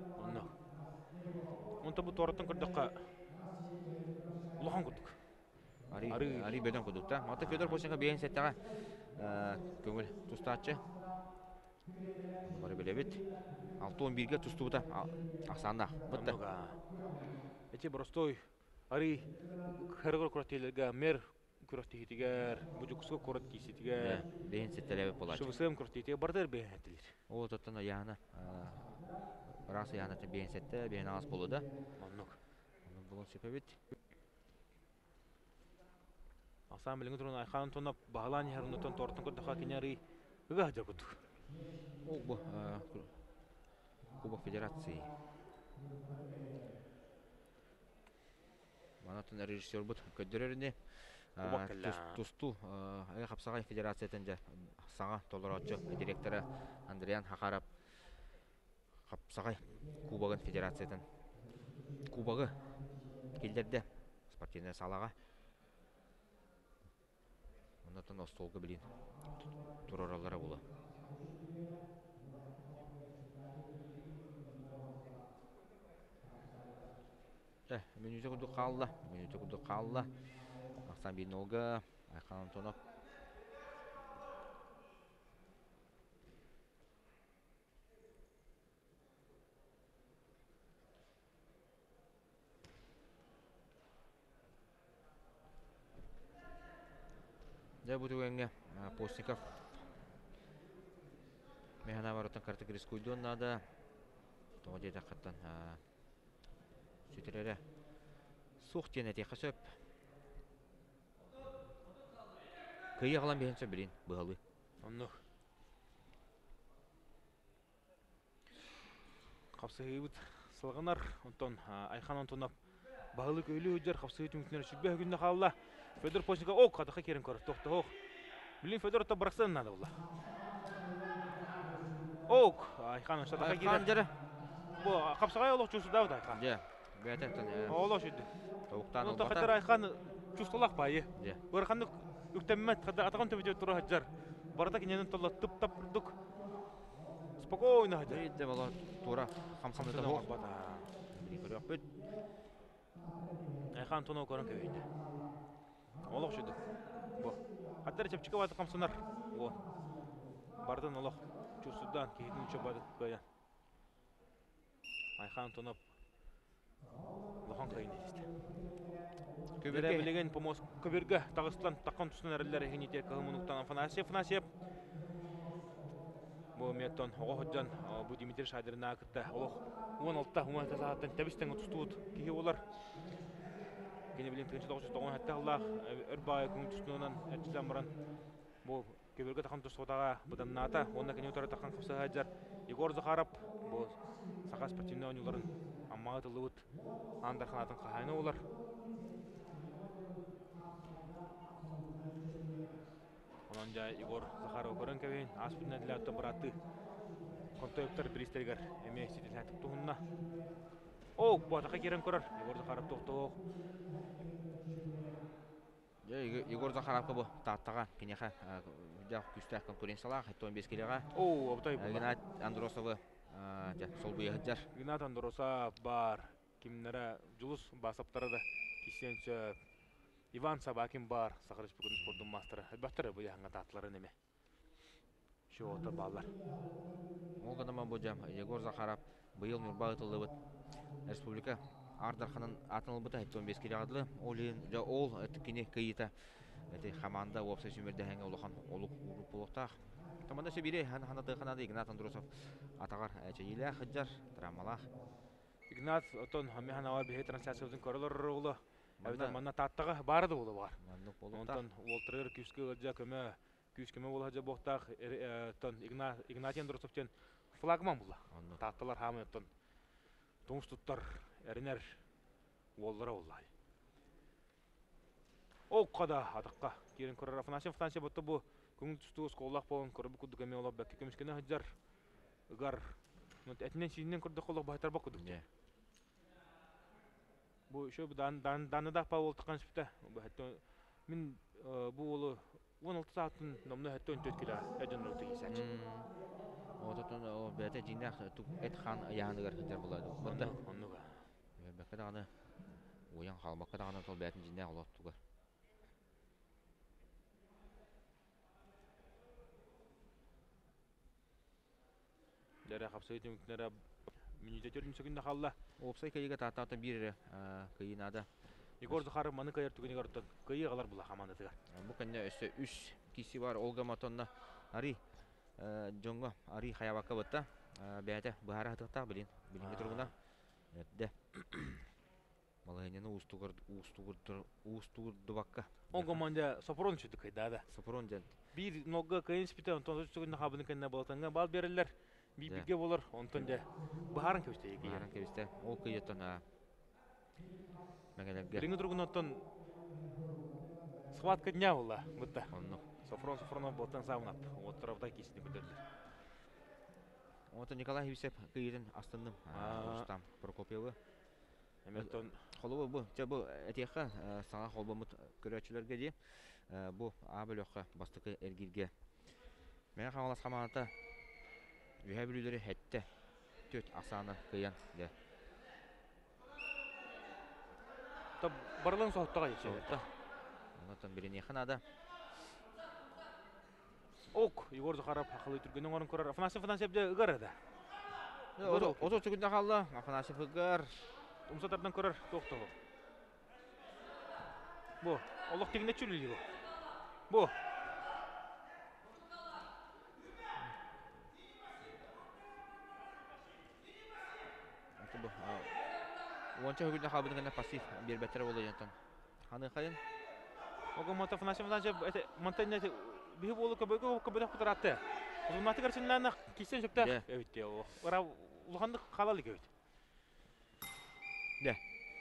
Онта бұл тораттың күрдіққа ұлған күрдік.
Ари бөден күрдікті. Мата Федор Постников бейін сәттіға көңіл тұсты атшы. Бары біле бет. алты он бірге тұсты бұта ақсанда бұтты.
Әте бұрыстой Ари қырғыр күраттейлерге мер күраттейтігер, бұжықсығы күрат кейсетігер.
Бейін сәттілі болады.
Шывысым күраттейтіге бардыр бейін әттілер.
Ол тұттың яғына расы яғына бейін сәтті, бейін ағас болу да.
Онық.
Бұлын сөпе бет.
Ақсан біліңі тұрын Айхан Антонов бағылан ерінуттан торттың күрдіға кене Ари үгі ажар күрдік.
Ол бұл Кубок Федерации. Манатын режиссер бұд көддіреріне тұсту әйі қапсағай федерациятын жа саңа толыратшы директоры Андриан Хақарап қапсағай Кубогын федерациятын Кубогы келдерді спортивный салаға. Манатын остолғы білін тұр оралары болы. Минуты күрді қалды, минуты күрді қалды. Ақсан бейін олғы, Айхан Антонов. Дә бұты өңге Постников. Механа барытын қарты кіріс көйді оннады. Тоғы дейді қаттан сөйтірері суқ тен әтеқі сөп. Күйі қалан бейін сөп білейін бұғалы.
Онық. Қапсығы бұд сылғынар. Онтан Айхан Антонов бағылы көйлі өдер қапсығы түмітінер сүрбе күнді қалыла. Федор Постников оқ қадыққа керін көріп тоқты оқ. Білейін Федор отта бұрақсан нады бұла. Оқ Айхан Антонов
Айхан
Бұл қапсығай олық жүсі дауды Айхан.
Де, бәтәктен.
Олық жүді.
Тоғықтан
олбата. Қадыр Айхан жүстілақ байы. Өрқанды үктәммәт атаған төбеде тұры хаджар. Барда кененің толла тұп-тап үрдік. Спокойно хаджар.
Дейді бала тура қамсамды оқ.
Айхан Антонов көрін көйінді. Олық жүді. Қадыр чепчікі бады қамсанар. Бардын олық жүсідан кейдің үші бады көйін. Айхан Антонов лохан қайын есті. Көбірі білеген помос көбіргі тағыстылан таққан тұсынан әрілері хенетер қағымынықтан Афанасьев. Афанасьев бу меттон ого ходжан бу Димитрий Шадырына кытта олох он алты умата сааттан табистен утустут кихи олар кене билин тынчы тогуз тогон хатта Аллах өрбай күн түстүнөн этчизан баран бу көбөлгө такан тустугага быданната онна кене утара такан кыпса хаджар Егор Захаров бу сака спортивный ойнуларын аммага тылыбыт андар ханатын кахайны олар онан жа Егор Захаров көрөн кебейин аспинен дилатты бараты контойптар бристергер эме сидил хатып тугунна о батака керен көрөр Егор Захаров токтоо
Егор Захаровка бу тааттага кинеха жак күстәк конкуренциялар хәтта бес килега.
О, абтай бу.
Геннад Андросовы жа сол буя хаҗар.
Геннад Андросов бар. Кимнәре Жулус басаптары да кисенче Иван Собакин бар. Сахар республикасы спорт мастеры. Әлбәттә бу яңа татлары неме. Шоута баллар.
Ул гына бу җам Егор Захаров быел Нурбагы тылыбыт республика Ардарханын атылбыта хәтта бес килегадлы. Ул жа ул эткене кыйта эти команда опция сүмердә хәңгә улахан олук булыктак. Команда сөбире хан ханаты ханады Игнат Андросов атагар әҗәйлә хаҗар трамалах.
Игнат отон хәме ханавар бе трансляциябызын көрөлөр улы. Әбәдән манна таттыгы барды улы бар. Онтон Волтрер күскә гәҗә көмә күскеме була җа бохтак тон Игнат Игнат Андросовтен флагман була. Таттылар һәм тон тунстуттар эрнер воллара уллай. О када атакка кирен көрөр Афанасьев Франция бутты бу күң түстү сколлак болон көрүп кудду кеме олап бәкке кемишкене хаҗар ыгар ну этнен синен көрдө колок байтар бак кудду бу шо дан дан даныда па бол тыккан шипте бу хәтта мин бу улы он алты сааттын номны хәтта он төрт кило эден рөтө кисәч
ототон о бәтә җиндә тук эт хан ягындагар хаҗар булады бunda
оннуга
бәккә дагы уян халмакка дагы тол бәтен җиндә олат тугар
Дәре хапсайты мөкнәре минута төртүнчү секундда халла.
Опсай кайга татата бир кыйнада.
Егор Захаров маны кайыр түгене гартан. Кыйгалар була командатыга.
Бу көнне өсө үч киси бар Олга Матонна. Ари Жонго Ари хаябакка бутта. Бәтә бара хатыкта билин. Билинге тургуна. Әддә. Малайнаны устугыр устугыр устугыр дубакка.
Он команда Сопрон чүтү кайда да.
Сопрон жан.
Бир нога кайын спитен тон түгүнө хабын кенне болтанга бал берилер. Бибиге болор, онтон же баарын көстө эки.
Баарын көстө. Ол кыйыттан меңелерге.
Ринг тургуноттон схватка дня була, бутта.
Онно.
Софрон Софронов болтан саунап, вот тарапта кисини көтөрдү.
Онтон Николай Евсеп кыйын астындым. Рустам Прокопьевы.
Эметтон
холобу бу, же бу этеха саңа холбомут көрөчүлөргө же бу абылыкка бастыкы эргирге. Мен каңалас каманата Үһә бүлүләре хәтта төт асаны кыян дә.
Та барлын соттага җитә.
Онтон бирине ханада.
Ок, Егор Захаров хакылы түргөнөн орын көрөр. Афанасьев Афанасьев де ыгар да.
Озо озо түгүндө калды. Афанасьев ыгар.
Умсатардан көрөр токтогу. Бу, Аллах тегине чүлүлү. Бу. Онча бүгүн хабын гана пассив бир бетер болду янтан. Ханы кайын. Ого монта Афанасьев Афанасьев монтanya бии болу көбөгө көбөгө кутуратты. Узунаты каршынлана кисен жөктө. Эбитте о. Ора улганды калалы көйт.
Да.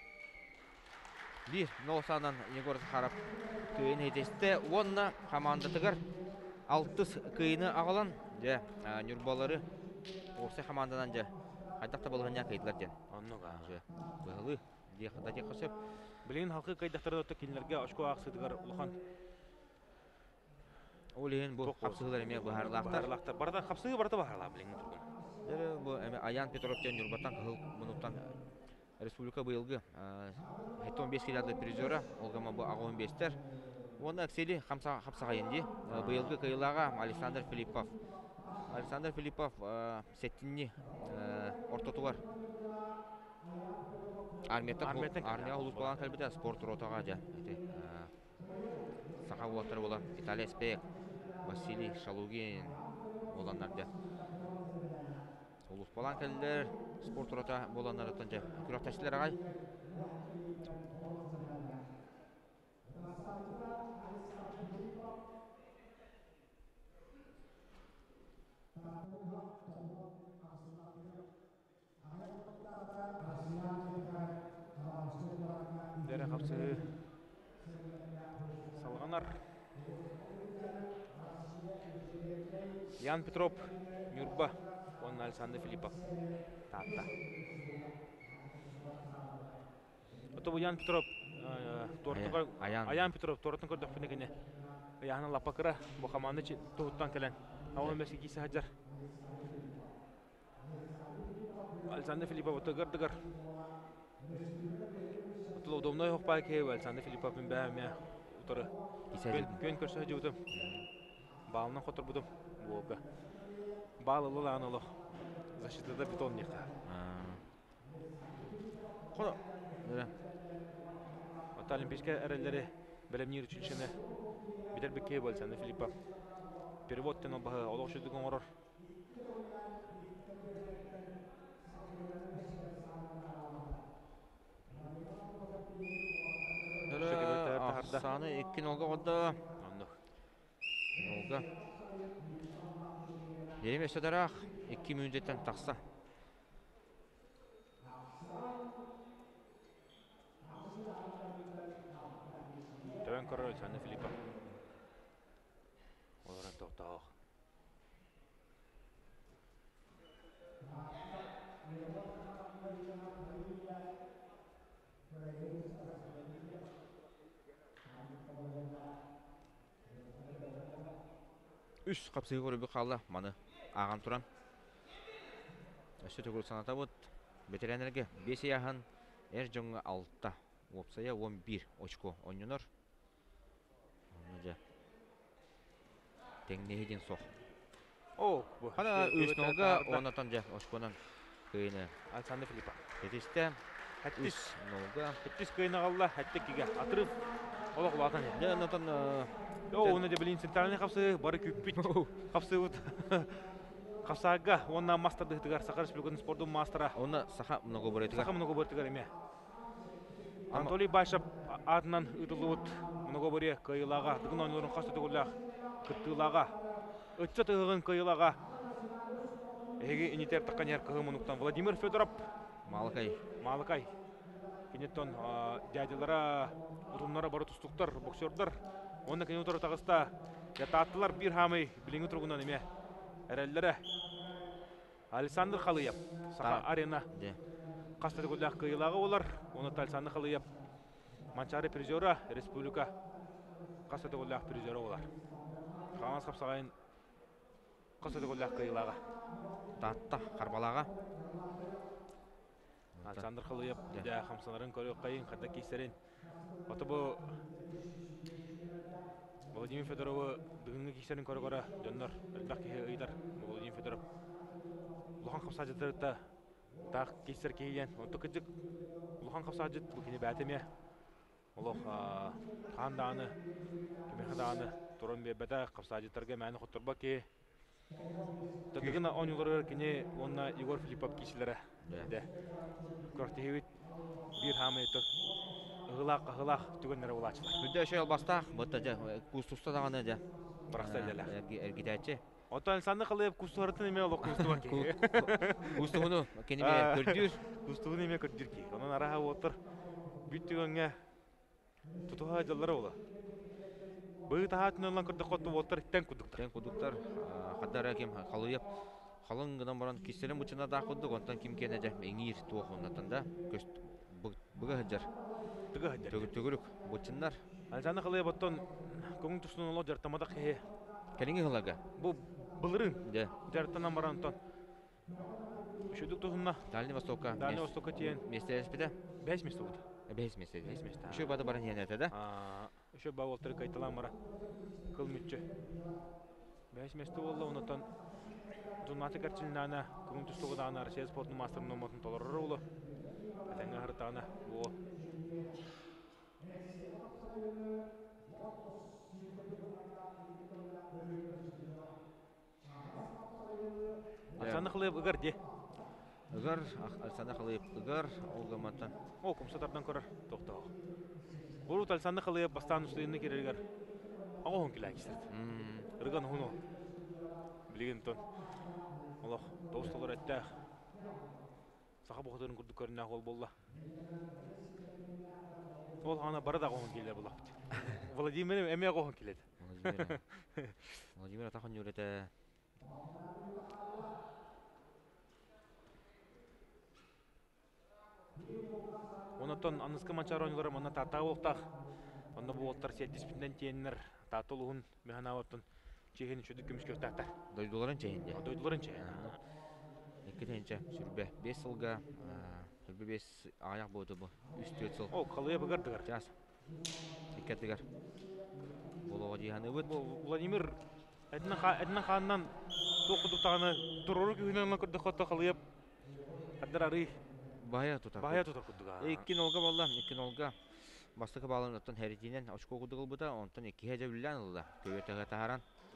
Бир нолсанан Егор Захаров түйін етесті. Онна командатыгар алтыс кыйыны ағалан. Да, Нюрбалары орсы командадан жа. Айтақта болған яқ ейтілер ден.
Анныға.
Бұғылы, дейқада дейқ қосып.
Білген халқы қайдақтарды өтті келінерге ашқо ақсыдығар ұлған.
Олейін бұл қапсығылар еме бұхарлақтар.
Барда қапсығы барда бағарлар білген тұрғын.
Бұл Аян Петровтен Нюрбатан қығыл мұнуқтан республика бұйылғы он бес килоды призера, олғама бұл ағуын бестер. Оны әкселі қапсаға енді. Бұйылғы қиылаға Александр Филиппов. Александр Филиппов сеттинни ортотугар. Армияттан армия улус болған кәлбеті спорт ротаға жа. Сақа олаттар болан Виталий Спек, Василий Шалугин боландар жа. Болан келдер спорт урата боланнар аттан же. Күрәк тәшләр агай.
Дәрі қапсы салғанар. Ян Петров, Нюрба, он Александр Филиппов. Татта. Отобу Ян Петров, Аян Петров, Тортын көрдік пінекіне. Яғына лапақыра, бұл команды тұғыттан келен. Ауын мәсі кейсі хаджар. Александр Филиппов отығыр-дығыр. Отылы удобной хоқпай кейі Александр Филипповын бәйіме ұтыры. Көн көрсі хаджы бұдым. Балынан қотыр бұдым. Волга. Балылы лағын олық. Защитада бетон неқа.
Қода?
Ота олимпийская әрелері білімнер үшіншені бітер беккей бол Александр Филиппов. Переводтен обағы олық шүдігін орыр.
Ақсаны екі нолға қоды. Нолға. Ерем өсідарақ екі мүндеттен тақса.
Төбен көрір Александр Филиппов. Оларан тоқтауық.
Үш қапсығы көрі бір қалды, маны аған тұран. Өсі түгіл саната бұд. Ветеринерге бес яғын, әр жоңға алтта. Опсая он бір очко ойныныр. Теңнегеден соқ.
О,
Қана үш нолға онатан жа очконан көйіні.
Александр Филиппов.
Кетесті
Үш
нолға.
Хәттіс көйіні қалла, хәттікіге атырып, олық ұлатан еді.
Де онатан...
О, оны да білейін центральный қапсы, бары көппет қапсы ұт. Қапсаға, онна мастарды ғытығар, Сақар Республикатын спордың мастера.
Оны сақа много бір етігар.
Сақа много бір етігар еме. Анатолий Байшап атынан ұтылы ұт, много бірі көйілаға, дүгін ойныларын қасты түгіліғ, күттілаға, үтсі тұғығын көйілаға. Әйге инетер таққан ер кығы мұнықтан Владимир Федоров.
Малықай.
Малықай. Кенеттен дядялара, ұтымлары бары тұстықтар, боксердар. Онда кені ұтары тағыста ятаттылар бір хамы біліңі тұрғынан еме. Әрәлілері Александр Халыев, Сақа арена. Қастады көйләқ қиылағы олар. Оны Александр Халыев. Манчары призера, республика. Қастады көйләқ призера олар. Қамас қапсағайын қастады көйләқ қиылағы.
Татта, қарбалаға.
Александр Халыев. Дә қамсанарын көрі қайын, қадда кейсерін. Оты бұл Владимир Федоровы бүгінгі кейсерін көрі-көрі жонлар, әлбәқ кейі ұйдар. Владимир Федоров Лухан қапса жыттырытта тақ кейсер кейген. Онты күдік Лухан қапса жыт бұл кені бәтеме. Олық қандағаны, кемеқадағаны тұрын бәбәді қапса жыттырға мәні құттырба кей. Тәдігін оңылары кені онына Егор Филиппов кейсілері. Көріктейбет бір хамы етір. Ғылақ, ғылақ түгенлері олачылар.
Күнде өші албастақ, бұтта жа, күстуста дағаны жа.
Бірақса әлелі.
Әргетәтші.
Ота Александр Халыев күстуғырытын еме олық күстуға кей.
Күстуғыны кенеме көрдір.
Күстуғын еме көрдір кей. Оның араға отыр. Бүт түгенге тұтуға жалары олы. Бұғы тағатын олан көрді қотты отыр, тән күдіктар.
Тән күдіктар. Қаддар әкем Халыев. Қалың ғынан баран кестерін бұчына да құддық, онтан кем кені жа еңір туық оннаттан да бұғы ғаджар. Төгірік бұчынлар.
Александр Халыев оттан көңін тұсынан олы жартамада қие.
Кәліңгі ғыларға?
Бұл бұлырын жартанан баран оттан. Үшудік тұсынна.
Дальний Востокқа.
Дальний Востокқа тиен.
Месте әспеді?
Бәс месте бұд.
Бәс месте.
Бәс месте.
Үші бады баран ен әті, да?
Үші ба олтыры қайталан бара. Қыл мүтчі. Бәс месте олы онаттан Зунаты кәрчілінәні күн тұстығыдағына Россия спортының мастерінің номатын толырыр олы. Әтәңі ғырттағына ол. Александр Халыев ұғыр де.
ыгар Александр Халыев ыгар олгамата.
О, комсатардан көрөр токтоо. Бурут Александр Халыев бастан устыйны керергер. Агон килакистер. Ырган хуно. Билген тон. Аллах, достолор этте. Саха бохотарын курдук көрүнө гол болла. Ол ана бара да агон келер булат. Владимир эме агон келет.
Владимир. Владимир атахан юрете.
Онотон анныскы манчар ойнылары мана тата болтак. Онда бу оттар сеттиспинден тиеннер татылуун механаваттын чеген чөдүк көмүскө тата.
Дойдуларын чейинде.
Дойдуларын чейин.
Эккетенче сүрбе беш жылга сүрбе беш аяк болду бу. Үстөт жыл.
О, калыя багардыгар.
Жас. Эккетигер. Болого дияны бут.
Владимир эдна ха эдна ханнан токудуктаганы туруру күнөн көрдө хото калыя. Аддарары
Бая тутар.
бая тутар кудуга.
Экки нолга болла, экки нолга. Бастыкы балын оттон хәритинен очко кудугыл бута, онтон экки хәҗә билән улда. Көйөтәгә таһаран.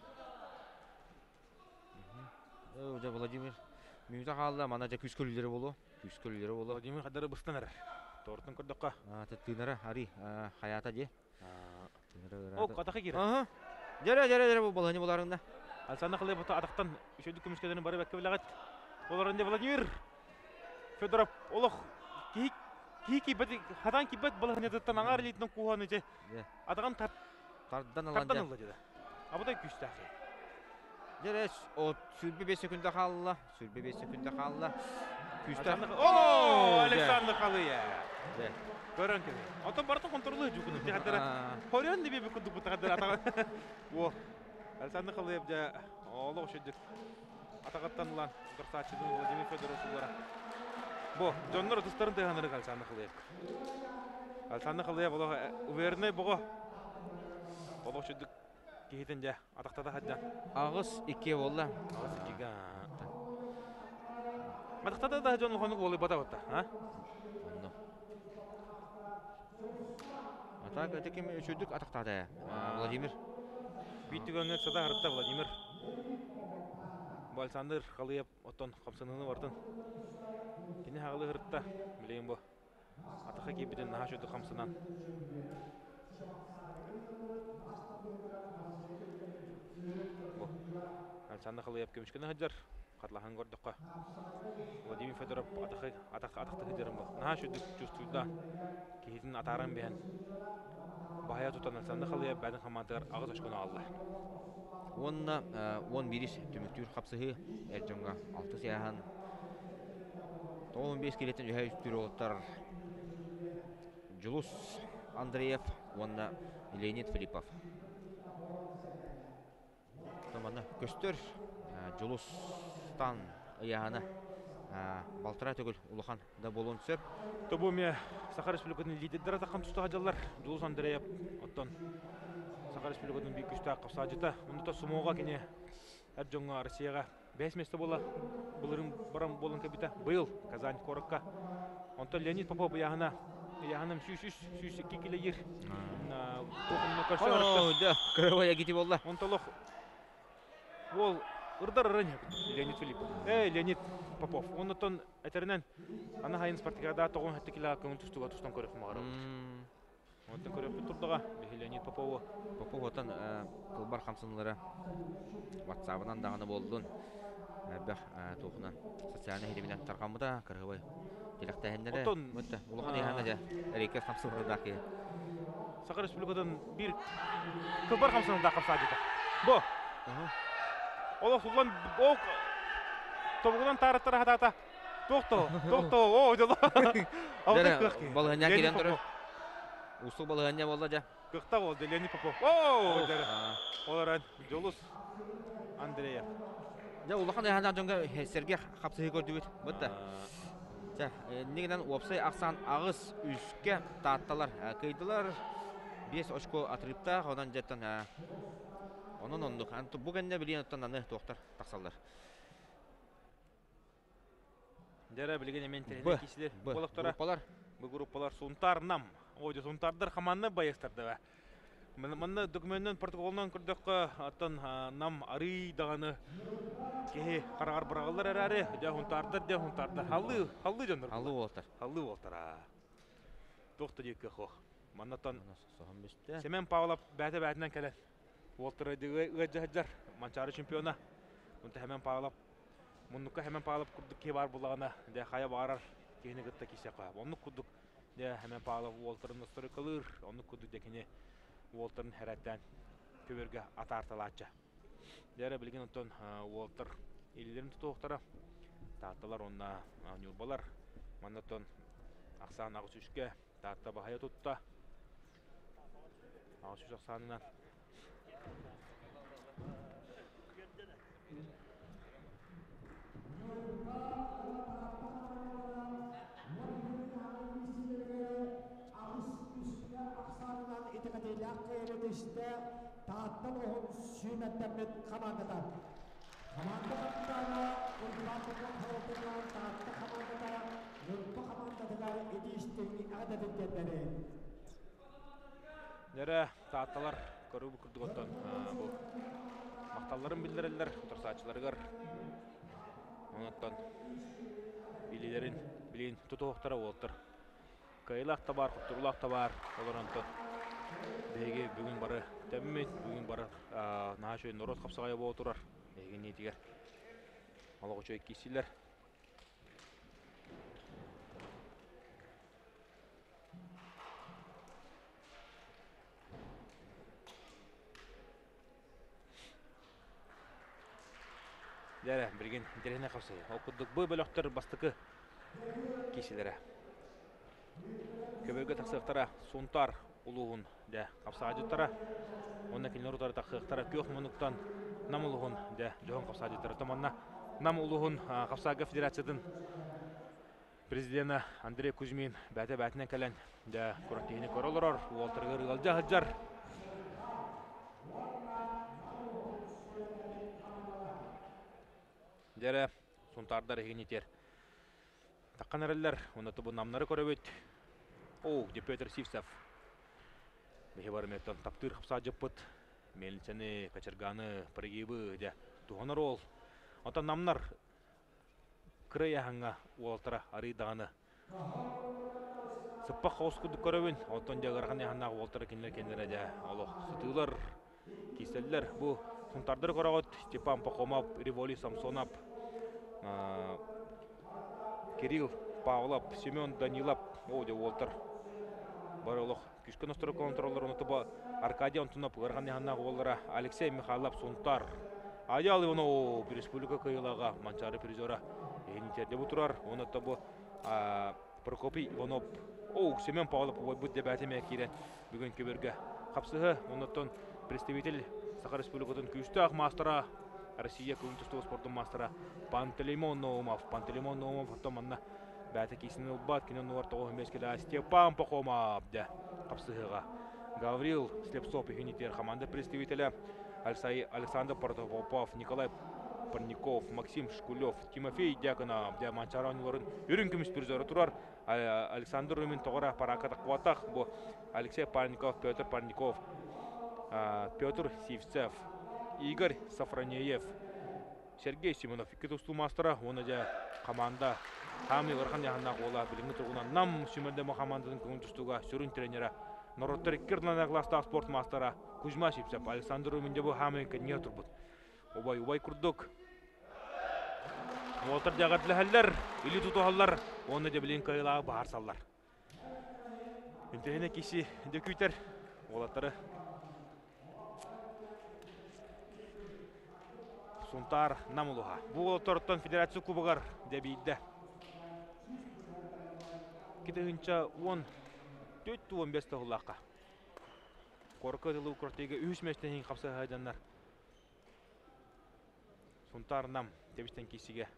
О, да Владимир. Минута халла мана жа күскөлләре болу. Күскөлләре болу.
Владимир хадары быстанар. Тортун көрдөккө.
А, тынара ари, хаята ди.
О, катакы кир.
Ага. Жара жара жара бу баланы буларында.
Алсаны кылып ата атактан үшөдүк көмүскөдөн бары бекке билагат. Оларында Владимир Федоров олох ки ки бит хадан ки бит баланы даттан аңар литнен куганы же. Атаган
Тардан
аланда. Тардан
аланда.
алды. Абыдай күстәхи.
Жара о сүрбе беш секундда халла, сүрбе беш секундда халла. Күстә.
О, Александр Халыя. Көрөн ки. Ата барты контролы жукуну. Тиһадара. Хорон диби бу кудук бутагадыр атага. О. Александр Халыя да олох шөдүк. Атагаттан улан Гырсачыдын Владимир Федоров улара. Бо, жоннор тустарын тыганыры Александр Халыя. Александр Халыя боло уверенный бого. Олох шөдүк кейтен да атактада хаддан.
Агыс ике болла.
Агыс икега. Атактада да жон хонук болу бата бата, а?
Онно. Атак этекем өчөдүк атактада. Владимир.
Биттигөнө сада харытта Владимир. Александр Халыев оттон камсыныны бардын. Кини хагылы хырытта билейин бу. Атака кебиден наха шөдү камсынан. Бу. Александр Халыев көмүшкөнө хаджар. Катлахан көрдөккө. Владимир Федоров атака атака атакты хыдырым бу. Наха шөдү чувствуйда. Кейдин атаран бен. Бая тутан Александр Халыев бәдин командалар агыз очкону алды.
Онна он бирис түмүктүр капсыгы Эржонга алты сяхан. он беш келеттен үһә үстүр оттар. Жулус Андреев, онна Леонид Филиппов. Тамана көстөр Жулустан яһана Балтыра түгел улахан да болон сөп.
Тобу ме Саха Республикасынын лидерлери такам тустага жаллар. Жулус Андреев оттон Саха Республикасынын бийик күчтө капсажыта. Мунда сумоога кене Эржонга Россияга беш месте бола. Булырын барам болон кабита. Быйыл Казань коракка. Онтон Леонид Попов яһана яһанам сүз сүз эки килогер. На токунна
О,
көрсө.
да, кырвая кити болла.
Онтолох ол ырдар ырын Леонид Филиппов. Э, Леонид Попов. Онтон этеринен ана хайын спартакиада тогон хатты килога көңүл тустуга тустан көрөп магара. Онтон көрөп турдуга Леонид Попов.
Попов отан кылбар хамсынлары WhatsApp-ынан даганы болдун. Бах тохунан социальный хедебинен таркамыда кыргыбай. Телектәһеннәре. Мөттә. Улахан яһана да. Рекес хамсынлардаки.
Саха Республикадан бир кылбар хамсынында капсажыта. Бо. Олох сулан ок тобугунан тараттара хатата. Токто, токто, о, жоло. Алды кыхки.
Балыгына килен туры. Усул балыгына болду да.
Кыхта болду Леонид Попов. О, жара. Оларан Жолус Андреев.
Да улахан яһана жонга Сергей хапсыгы көрдүбүт. Мөттә. Ja, нигәдән опсай аксан агыс үскә татталар. Кыйдылар беш очко атрипта, онан жаттан. Онон ондук. Анты бүгәндә билен оттан аны токтар таксаллар.
Дәре билген мен телене кишләр. Булыктара.
Группалар.
Бу группалар Сунтар нам. Ойды Сунтардар хаманны баястырды ва. Манна документтен протоколынан көрдөккө аттан нам ары даганы кеһи карагар барагалар эрәре, жа хунтардар, жа хунтардар. Халлы, халлы жандар.
Аллы болтар.
Халлы болтара. Тохта декке хох. Маннатан
Соһон бисте.
Семен Павлов бәте бәтенен келе. Волтер дигә гәҗәҗәр манчары чемпиона. Унта Семен Павлов муннукка Семен Павлов курдук ке бар булагына, дә хая барар. Кене гытта кисе кая. Онны курдук, дә Семен Павлов Волтерны настрой кылыр. Онны курдук декене Волтерн хәрәттән көбергә атарталача. Дәре билген онтон Волтер илләрен тутуктара. Татталар онна нюрбалар. Маннатон Аксан агысүшкә татта бахая тутта. Агысүш Аксанынан
Taattan ohun syymättämät kamandatar. Kamandatarana ulfaatokon hautunan taatta kamandatar. Nurpa kamandatar ediştiğini adedetleri.
Nere taattalar көрүбү курдуготтон бу макталларын билдирелер, турсаачыларыгар. Онуттан билилерин билин тутуктара болтур. Кайлак та бар, турлак та бар, олоронтон. Беге бүгүн бары тәммет, бүгүн бары наашы норот капсагая боло турар. Беге не дигер. Алга чөй кисилер. Дәре бирген интерене капсай. Окудук бу бөлөктөр бастыкы кисилере. Көбөгө таксыктара сунтар улугун да капсаажыттара. Онна кинлер таксыктара көк мунуктан нам улугун да жон капсаажыттара. Таманна нам улугун капсаага федерациядын президенти Андрей Кузьмин бәте бәтинен келен да көрөктөгүнү көрөлөр. Волтерге рыгалжа хаджар. Дәре сунтардар егенетер. Такканерлер, онаты бу намнары көрөбөт. О, де Петр Сивцев. Бехе барметтан таптыр капса жаппыт. Мелчени, качырганы, прыгибы, де туганар ол. Ата намнар кырыяханга уалтара арыдаганы. Сыппа хаускуду көрөбүн. Отон жагарганы ханна уалтара кинлер кендере де. Алох сытылар, киселлер. Бу сунтардар көрөгөт. Степан Пахомов, Револи Самсонов, Кирилл Павлов, Семен Данилов, Оде Волтер. Барылық күшкі nostro контроллар онытыба Аркадий Антонов, Гарганы Ханнағы олара Алексей Михайлов, Сунтар. Аял Иванов, республика кайылаға манчары призера егінтерде бұтырар. Онытыбы Прокопий Иванов, Оу, Семен Павлов, бұд дебәтіме керен бүгін көберге қапсығы. Онытын представитель Саха республикатын күшті ақ мастера Россия көңтүстігі спортын мастера Пантелеймон Наумов. Пантелеймон Наумов атаманна бәті кейсінің ұлбат кенен ұлар мескелі Степан Пахомов да қапсығыға. Гаврил Слепцов егенетер команда представителі Александр Протопопов, Николай Парников, Максим Шкулев, Тимофей Дяконов да манчараныларын үрін күміс призері тұрар. Александр Румин тоғыра параката қуатақ. Бұл Алексей Парников, Петр Парников, Петр Сивцев, Игорь Сафронеев, Сергей Симонов, Китусту мастера, оны да команда Хамли Вархан Яханнақ ола біліңі тұрғынан нам сүмендемі командадың көңілтістуға сүрін тренері Нороттар Кирнана класстағы спорт мастера Кузьма Сивцев, Александр Руминде бұл Хамли кәдіне тұрбыд. Обай-обай күрдік. Волтер жағатлы әллер, үлі тұтуғалар, оны да білін кайылағы бағар саллар. Үнтігіне кесі дөкүйтер, олаттары Сунтар намылуға. Бұл Торттан Федерация кубығар дәбейді. Кетігінші он төрт он бес тұғылаққа. Қорқы дылы көртегі үш мәштен қапсы ғайданлар. Сунтар нам дәбістен кесіге.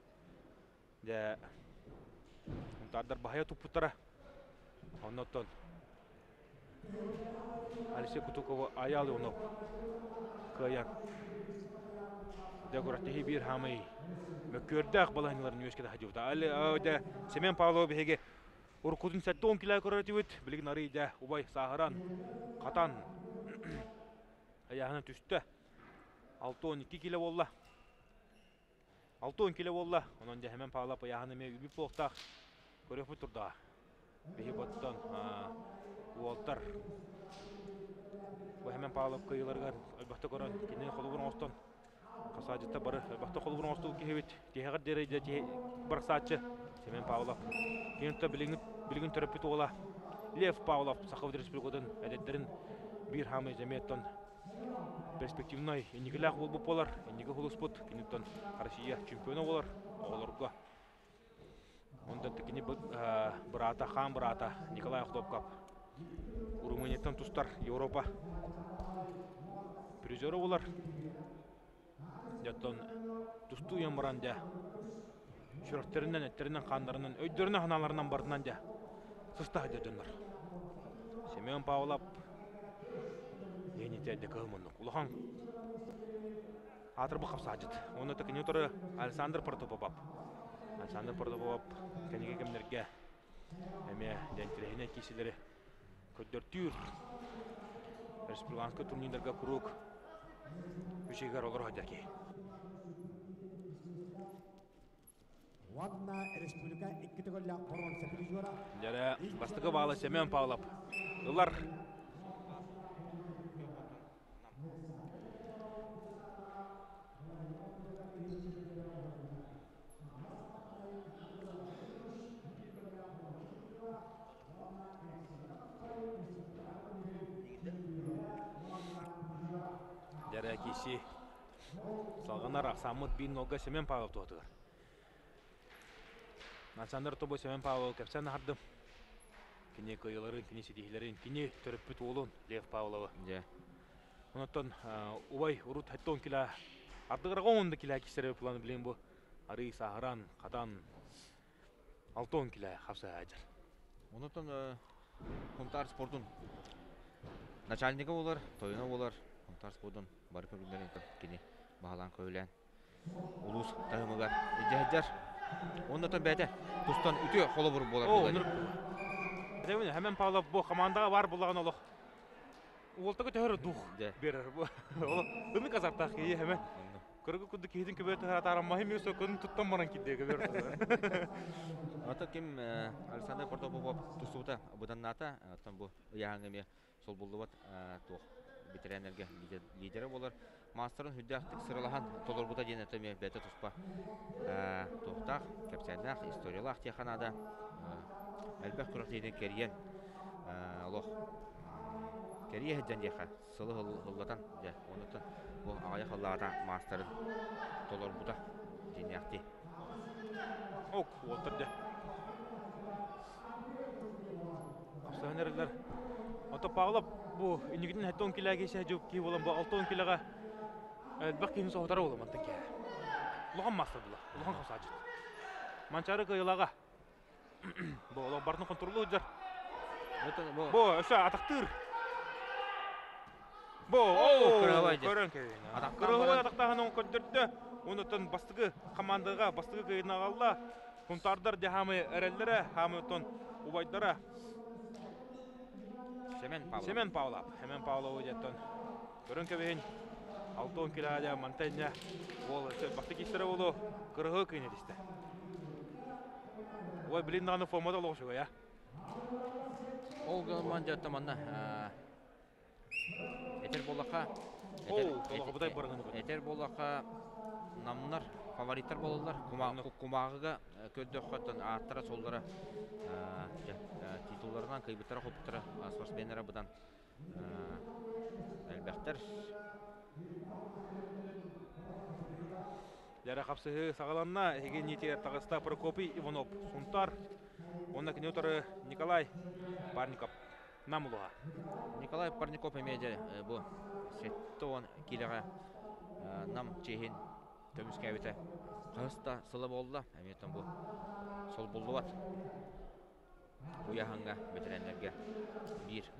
Сунтардар бағая тұппыттара. Оннаттан Алексей Кутукова аялы оны қаян. Дәгүрәттегі бір хамай мөккөрдәқ балайныларын өскеді хадювда. Әлі Семен Павлов бігеге Уркудын сәтті он килай көрәті өт. Білігін арыйда Убай Сағыран, Қатан, аяғына түсті. алты он екі келе болла. алты он келе болла. Онан да hemen пағылап аяғына ме үбіп болықтақ. Көріп тұрда. Бейі боттан уолттар. Бұл hemen пағылап көйілерген өлбақты көрін. Кенен қолы бұрын остан. Қасаджетті бары өлбақты қолы бұрын осту кехебет. Техеғар дерейді бір саатчы. Hemen пағылап. Кенетті білігін түріппет ола. Лев Павлов Сахалов Республикадан әдеттерін бір хамы жәметтен перспективной енігіләқ болып болар, енегі құлыспыт, кенеттен Россия чемпионы болар, оларға. Онда тікіне бірата, хан бірата, Николай Хлопкап. Румынияттан тұстар Европа призері болар. Жаттан тұсту ен баранда, шүректерінен, әттерінен, қандарынан, өйдерінің ханаларынан бардынан да сыстағы дедіңдер. Семен Павлов енеті әдді көлміндің. Ұлыған атыр бұқап сағыд. Оны тікіне тұры Александр Протопопап. Александр Протопопап кәнеге кемдерге әме дәнтірейіне кесілері көддер түйір. Республиканскы турнирлерге күрік үшегер олар өдерге.
Ванна республика икки төгөллә корон сепризора.
Жара бастыгы балы Семен Павлов. Улар Жара кеші салғанар Ақсамыт бин нолга Семен Павлов туғатығыр. Александр Тобо Семен Павлов кәпсән ағардым. Кене көйелерін, кене сетихилерін, кене түріппіт олын Лев Павловы. Онаттан ұбай ұрут әттон кіла, ардығырға онды кіла кесері планы білейін бұл. Ары сағыран, қадан, алтон кіла қапса әдір.
Онаттан Хунтар спортын начальника олар, тойына олар, Хунтар спортын бары көргендерін кене бағалан көйлен. Улус тағымыға әдер. Ондан бәді тұстан үте қолы бұрып болар.
Дәуіне, Семен Павлов бұл командаға бар болаған олық. Олтығы тәуірі дух берір. Үні қазақтақ кейі әмен. Көргі күнді кейдің көбеті атарымай мейсі күнін тұттан баран кейдегі берір.
Ата кем Александр Протопопов тұсуыта бұдан ната, бұл ұяғыңыме сол болды бат ветеринерге лидері болар. Мастырын хүддәқтік сырылаған толыр бұта дені төме бәті тұспа. Тоқтақ, кәпсәннақ, историялақ тияқанада әлбәқ құрық дейін кәріен. Олық, кәрие әдден деқа, сылы ғыллатан, онытын бұл ағая қыллағата мастырын толыр бұта дені әқті.
Оқ, олтырды. Қапсағынерілер. Ата Павлов бұл үнігінің әтті он килаға кесе әжіп кей болан бұл алты он килаға әлбәқ кейін соғытары болам аттың кәе. Ұлған мастыр бұла, ұлған қапса әжет. Манчары көйілаға. Бұл олар бардың контролы өдер. Бұл өші атақтыр. Бұл, оу, көрін кейін. Қырғылай атақтағын оң көндірді. Онытын бастығы командаға, бастығы кейін ағалла. Құнтардар дехамы әрелдері, хамы өтін ұбайдары. Семен Павлов. Семен Павлов өдеттін. Көрін көбейін. алты он килоға монтайня. Ол басты кестері болу қырғы кейін едісті. Ой, білін дағаны формада олығы шуға, я?
Ол ғылман жәтті манна. Этер болаққа...
Ол, толығы бұдай бұрыңын бұд.
Этер болаққа намынар, фавориттар болылар. Құмағыға көдді қоттан аттыра солдары титуларынан кайбыттара қопыттара спортсменері бұдан әлбәқтер.
Жара қапсығы сағаланна еген нетер тағыста Прокопий Иванов Сунтар. Онна кене отыры Николай Парников намылуға.
Николай Парников емеді бұл сетті он келіға нам чейін төміске әбеті қағыста сылы болды. Әметтен бұл сол болды бат. Уяғанға ветеринерге бір.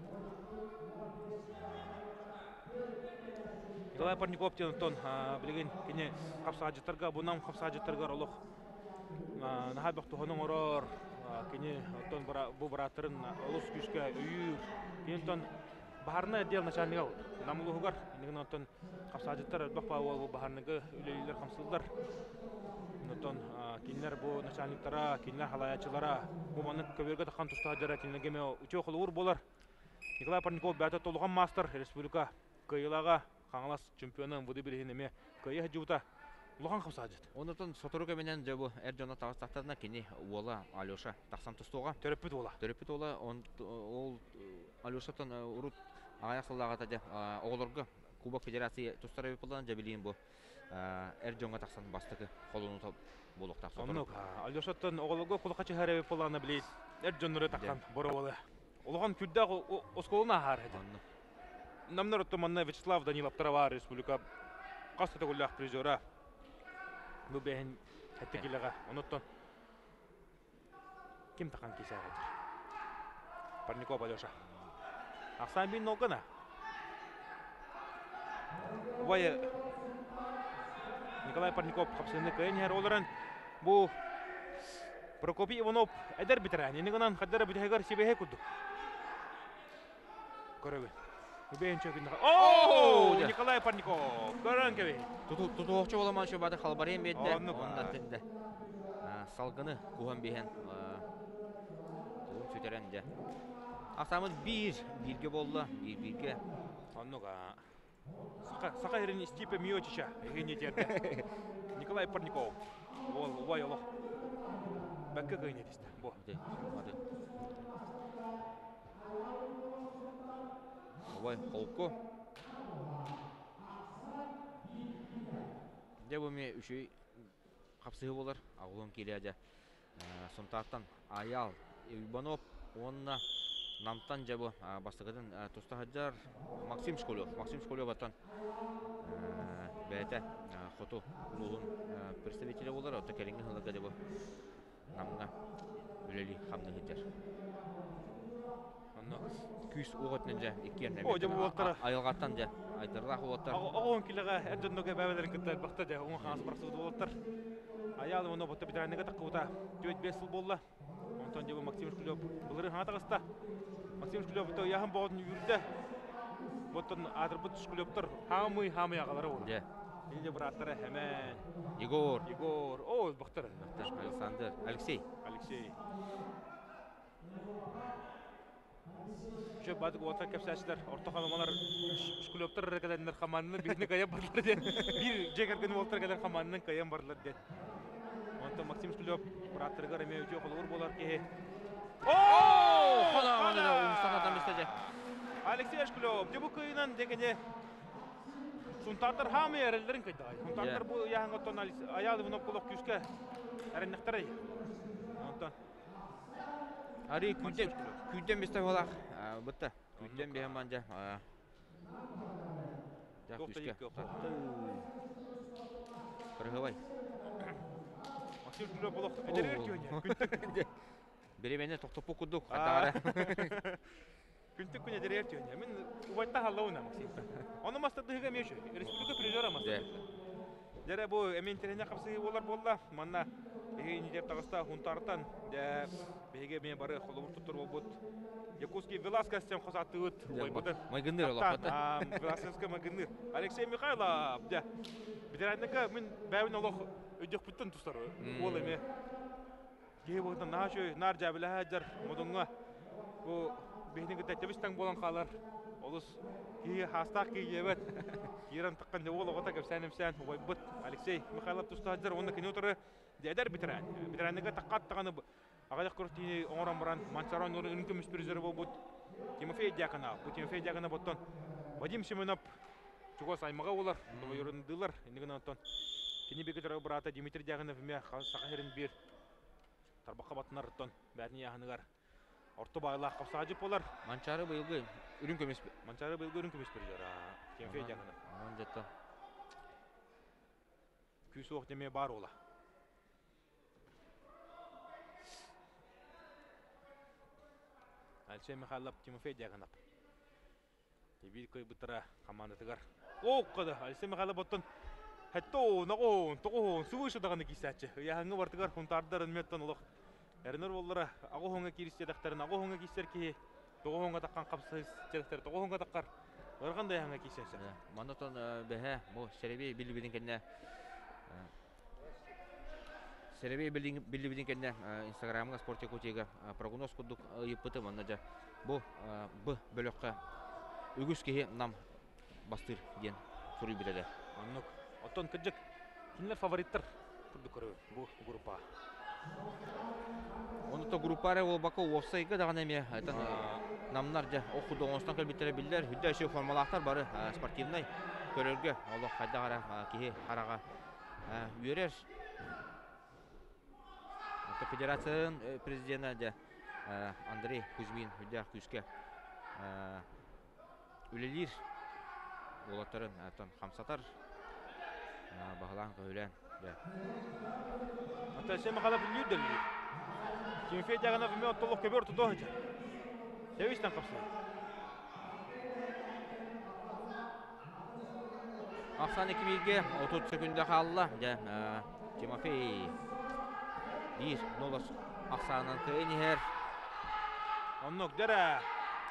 Николай Парников тенуттон білген кене қапсағажыттарға, бұнам қапсағажыттарға олық нағай бақтуғының ұрар, кене бұл бұратырын ұлыс күшке үйір, кенеттен Бахарны отдел начальника намылугар инеген онтон капсажыттар бакпа ол бахарныгы үлелер камсылдар. Онтон кинлер бу начальниктара, кинлер халаячылара бу маны көбөргө такан туста жара кинлегеме үчө кылуур болар. Николай Парников бәті толған мастер республика кыйылага қаңылас чемпионы бұды білігінеме кыйы жуыта ұлған қымса ажыд.
Онытын соторуға менен жабы әржона тағыстақтарына кені Уола Алеша тақсан тұстуға.
Төрөппіт ола.
Төрөппіт ола, ол Алешатан ұрут ағаяқсыллаға тәді оғылырғы Кубок Федерация тұстары өпілден жабілейін бұл әржонға тақсан бастықы қолыны болуқтақ соторуға.
Алешаттан оғылырғы құлыққа чығары өпілдені білейін әржонлары тақсан бұры олы. Олған күрдәг осколына ағар әді. Намнар оттыманна Вячеслав Данилов Трава республика қасты төгілі призера. Бұл бәйін әтті келіға. Оныттан кем таққан кейсі әдір? Парников Алеша. Ақсан бейін олғана. Ұбайы Николай Парников қапсыны көйін әр олырын. Бұл Прокопий Иванов әдір бітірән. Енігінен қаддары бітігер себеге күрді. Көрөбі. Үбейін чөкінді. Ооо! Николай Парников. Көрін көбей.
Тұту оқчы оламан шөбады қалбарен бетті. Онда тінді. Салғыны құған бейін. Тұғын сөтеренді. Ақсамыз бір. Бірге болды. Bir бірге.
Онныға. Сақа ерін Стипе Миотича. Егене терді. Николай Парников. Ол, ұбай олық. Бәккі көйіне десті. Бұ.
Ой, холко. Дебуме үші қапсығы болар. Ағылым келеді. Сонтақтан Аял Иванов, онына намтан жабы бастығыдың тұстағыдар Максим Школев. Максим Школев аттан бәйті қоту ұлығын представителі болар. Отта кәрінгі ғылыға жабы намына үлелі қамды ғыдар. Күс оғытның жа, екеріне айылғаттан жа, айдырлақ олаттар.
Оғын келіға әрдіңдігі бәбелерін күттір бақты жа, оңын қаңыз барсығы олаттар. Аялы оны бұтты бітірәнігі таққыуыта төт бес жыл болды. Онтан жебі Максим Шкулев бұлырын ғана тағыста. Максим Шкулев бұтты яғын бағытын үйірді. Бұттын адырбыт Шкулевтар хамый хамый ағалары олы. Енді бір аттары әмән.
Егор.
Егор. Оғыз бұқтыр.
Александр. Алексей.
Алексей. Şu badık otak kapsasılar, orta kalmalar, şkuloptar rekadanlar kamanının birine kayıp varlar diye. Bir jeker günü oltar kadar kamanının kayıp varlar diye. Ondan Maksim Şkulop, bıraktırıgar emeği ucu olur bolar ki. Ooo!
Kona kona da Ustanadan istedi.
Alexey Şkulop, bu kıyınan degene suntarlar hamı yerlerin kaydı. Suntarlar bu yağın otan ayalı bunu kulak küske. Erinektere. Ondan.
Ari künden künden biste olaq. Bitti. Künden bir hemen ja. Ja küske. Kırıvay.
Maksim Şkulop olaq. Ederer ki oynuyor.
Biri beni toktop okuduk. Hatta
Күнтік күн әдер әрті өне. Мен ұбайтта халауына Максим. Оны мастадығыға меші. Республика призера мастадығы. Дәрі бұл әментеріне қапсығы олар болда. Манна еге недер тағыста ғунтарытан. Беге мен бары қолы тұттыр ол бұд. Якутский Веласкес тем қосаты өт.
Майгыныр олақ бұд.
Веласкеске Майгыныр. Алексей Михайлов. Бетерәнікі мен бәуін олақ өдек бұттын тұстары. Ол еме. Кеге бұғыдан нашы нар жәбілі әджар. Мұдыңға бейнеге тәттебістен болан қалар. Олыс кейі хастақ кейі ебет. Кейран тыққан де ол оғыта көпсәнімсән. Ойбыт Алексей Михайлов тұсты әджар. Оны кені отыры дәдер бітірән. Бітірәнеге таққаттығаны ағадық көрістейіне оңыран бұран. Мансаран орын үнкім үспірізері бол бұд. Тимофей Дякана. Бұл Тимофей Дякана бұттан. Вадим Семенов. Чуғас аймаға олар. Бұл өрінділер. Ендігін антон. Кені бекі тұрау бұрата Дмитрий Дяканов ме сақахерін бір. Тарбаққа батынар ұттан. Бәріне яғынығар. Орта байлақ қапсағажып олар.
Манчары бұйылғы үрін көмес бе?
Манчары бұйылғы үрін көмес бер жара. Тимофей Дяканов.
Аман жаттан.
Күйсі оқ деме бар ола. Алексей Михайлов, Тимофей Дяканов. Ебір көй бұттыра командатығар. Оқ қады. Алексей Михайлов бұттын. Хәтті оң, оң, тоғын, суғы шыдағаны кейсәтші. Яғыңы бартығар, құнтардарын меттен олық. Әрінір олары ағы хоңа керістедіқтарын, ағы хоңа кейсер кейі Тоғонга таққан қапсыз жеріктер тоғонга таққар. Ырғандай хаңа кейсенсі.
Манотон бәһә бу серебей билибидин кенне серебей билибидин кенне Инстаграмга спортик утега прогноз кудук ыйыппыты маннажа бу б бөлөккө үгүс кеһи нам бастыр ден сурый биледе.
Аннук оттон кыжык кинлер фавориттер курдук көрө бу группа.
Онуто группары ол бака офсайга даган эме айтан намнар жа окудоңостон келбеттере билдер. Хүддө иши формалактар бары спортивный көрөргө оло кайда кара кеһи карага үйөрөр. Федерациянын президенти Андрей Кузьмин хүддө күскө үлелир олаттарын атын хамсатар багалан көйлөн.
Ата сема кала билүүдөл. Тимофей Дяганов имеет толок кебер туда. Севистан капсы.
Аксан эки бирге отуз секундда калды. Тимофей бир ноль Аксанын кыйнер.
Оннук дера.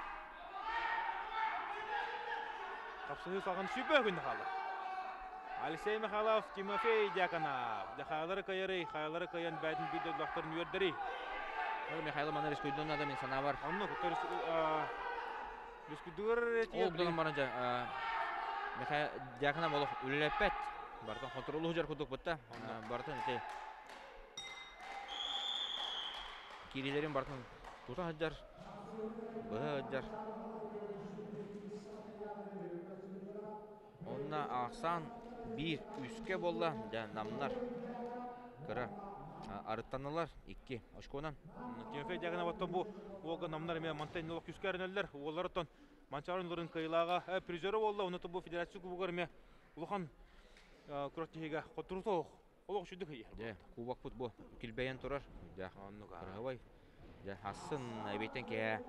Капсыны салган сүбө күндө калды. Алексей Михайлов, Тимофей Дьяконов. Дахалары кайры, халары каян бәдин бидо доктор нүйердери.
Михайлов мана рискөйдөн адам инсана бар.
Оннук төрс рискөйдөр
тие. Ол бүгүн барынча Михаил Дьяконов болуп үлелепет. Бартын контролу жер кудук бутта. Бартын эти кирилерин бартын тута хаджар. Баджар. Онна Аксан bir üske bolla da namlar kara arıttanılar iki aşkonan.
Tiyafey degene battı bu olga namlar me mantenlok üskerinler olardan mançarınların kıyılağa prizörü oldu onu bu federasyon kubugar me uluhan kuratiga koturto olok şuduk ya.
Ya kubak put bu kilbeyen turar ya karhavay ya hassın aybetten ki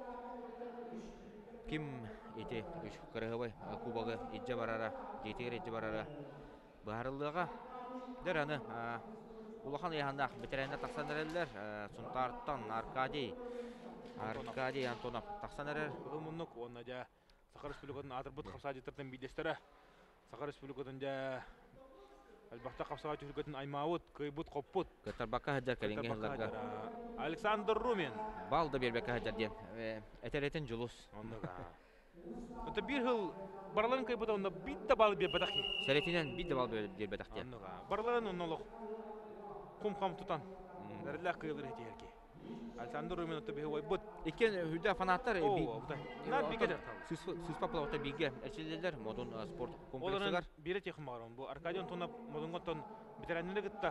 kim ite karhavay kubaga icce barara jeter icce barara Baharlığa derаны улахан яһандах бетерәндә тахсанерләр сунтарттан Аркадий Аркадий Антонов тахсанерләр
гомуннук онна да Сахар Республикадан Атырбут капсаҗыттырдан бидестере Сахар Республикадан да албахта капсага жүргәтен Аймавут Кыйбут Коппут
Катарбака хаҗа калингәнләргә
Александр Румин
балда бербәкә хаҗа дигән әтәлетен җулус
оннага это bir yıl barların kayıpta onda bir de bal bir badak.
Seretinen bir de bal bir badak diye.
Barların onoluk kum kam tutan. Derler kıyılır hediye ki. Alexander Rumin tabi huwa but.
İken hüda fanatlar
bir. Nar bir kadar.
Süs süs papla ota bilge. Erçiler modun spor kompleksi var.
Biri tekim var on. Bu Arkadion tona modun gonton bitirenleri gitti.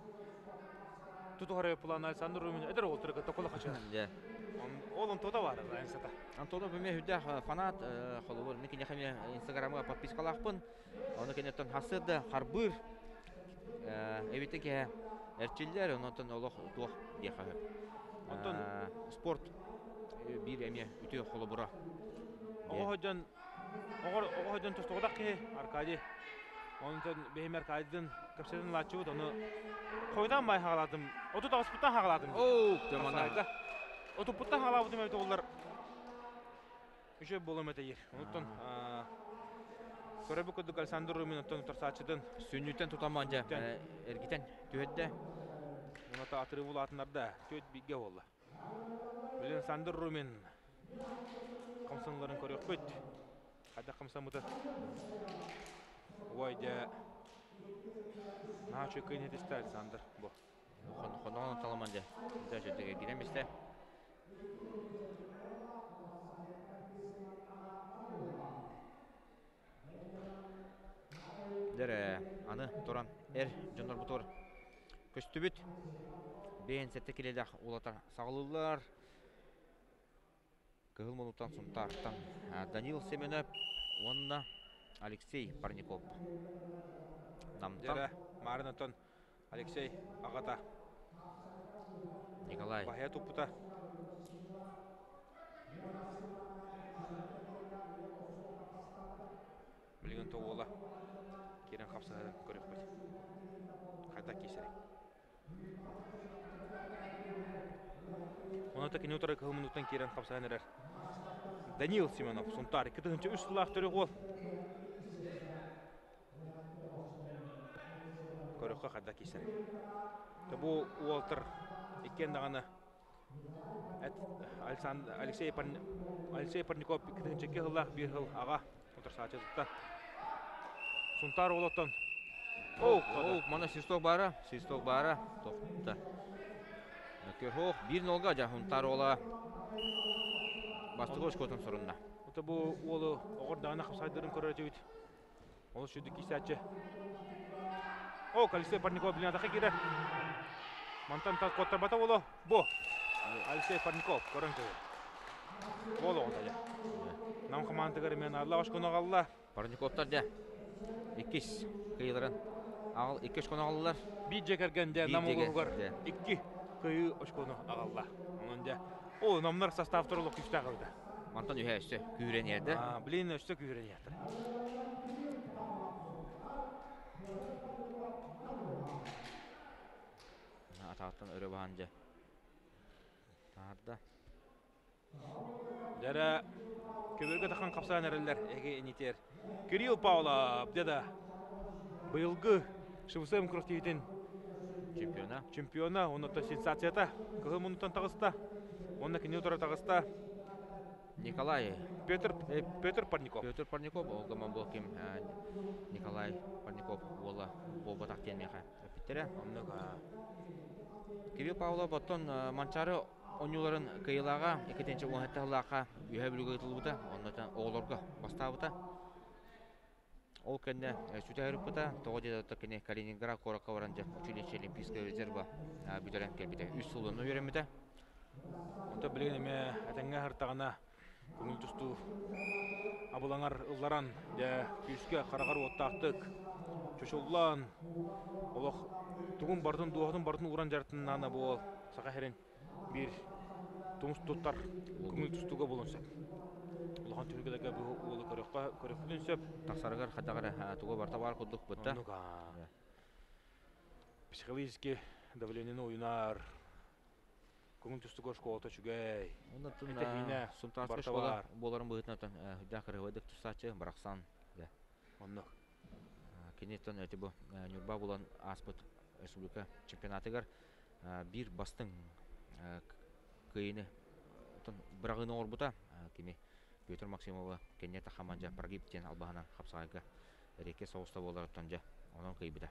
Tutu haraya plan Alexander Rumin eder olturu gitti kola kaçar.
Ya.
Олон тода бар айсата.
Антоно беме хүдә фанат холовор мин кине хәме Инстаграмга подпискалакпын. Аны кинеттен хасырда харбыр эбитеге эрчилләр онтон олох тух диха. Онтон спорт бир эме үтө холобура.
Огоҗан огор огоҗан тустогда ки Аркадий. Онтон беме Аркадийдин капседен лачуд аны койдан бай хагаладым. Оту таспыттан хагаладым.
Оо, демана.
Отупуттан халабы демейді олар үші болым әті ер. Оныттан көрәбі көдік Александр Румин оттан тұрсачыдың
сүннүттен тұтаман жа әргітен түйетті.
Оныта атыры бұл атынарда түйет бейге олы. Білін Александр Румин қамсанларын көрек көт. Қайда қамсан мұты. Ойда наға чөккен етесті Александр бұл.
Қонуғын таламан жа. Үдә жөдіге гидеместі. Дәрі аны тұран әр жондар бұтыр көстібіт бейін сәтті келеді олатар сағылылар кығыл мұнуттан сұнтарттан Данил Семенов онына Алексей Парников
Дәрі Маринатон Алексей Ағата
Николай
Бахия туппыта білген тоғыла керен қапсыға көрек бәді. Қайда кесері. Оны тәкен өтірі қылмын ұттан керен қапсыға нәрер. Данил Семенов, Сунтар, iki тыгынчы үч сылақ түрі қол. Көріққа қадда кейсін. Бұл уолтыр екен дағаны Алексей Парников iki тыгынчы ке ғылақ бір ғыл аға отыр саачы тұтта. Сунтар олаттан.
Оу, мана Систок бары, Систок бары. Тоқта. Көрхоқ бір нолға жа Сунтар ола. Бастығы өшкөтін сұрында.
Ота бұл олы оғырдағына қапсайдырын көрі жөйт. Ол шүді кейсәтші. О, Алексей Парников білін атақы кері. Мантан таз қоттар бата олы. Бұ. Алексей Парников көрін көйі. Олы оғырда. Нам командығыр мен арла өшкөні ғалла.
Парниковтар да. Екіс қиылырын. Ағыл екіш көні ғалылар.
Бей жекергенде нам олығығыр. Екі көйі өшкөні ағалла. Онында. О, намнар состав тұрылық күшті ағылды.
Мантан үйе өсті күйрен ерді.
Білейін өсті күйрен ерді.
Атақтан өрі бағанды. Тағырда.
Дәрі көбіргі таққан қапсаған әрілер әге енетер. Кирилл Павлов деді бұйылғы Шывысым күріктейтін
Чемпиона.
Чемпиона, онытта сенсацията. Кығы мұнытан тағыста. Онна кене утара тағыста.
Николай.
Петр Петр Парников.
Петр Парников, олға ман бұл кем Николай Парников ола болба тақтен меға. Өпіттері. Кирилл Павлов баттон манчары оңыларын кайылаға, екетенші оңғатты ғылаға үйе білуге етілі оннатан оғыларға бастабыта. Ол кәнне сүті әріп бұта, тоғы деді кәне Калининград қораққа баранжа училище Олимпийская резерва бүдірен келбеті. Үш сылын өйеремеді.
Онда білген еме әтәңе ғыртағына көңіл тұсту абылаңар ұлларан күйіске қарағар оттақтық чөшоллан олық тұғын бардың, дуағдың бардың ұран жартының ана бұл сақа херен бір тұмыс тұттар көңіл тұстуға болынсап. Олған түргедегі бұл олы көрекпілін сөп.
Тақсарығар қадағар тұға барта бар құдық бұтта.
Психологически давлениені ойынар. Көңіл тұстуға школата чүгәй.
Оннатын сұнтасқы школа боларын бұғытнатын үдәқірі өйдік тұстачы барақсан. Кенеттен өте бұл Нюрба болан Аспыт Республика чемпионатығар бір бастың күйіні бірағыны орбыта кеме Петр Максимова кеннета хаманжа прогибтен албағынан қапсағайға реке соғыста болар өттен жа оның күйбіді.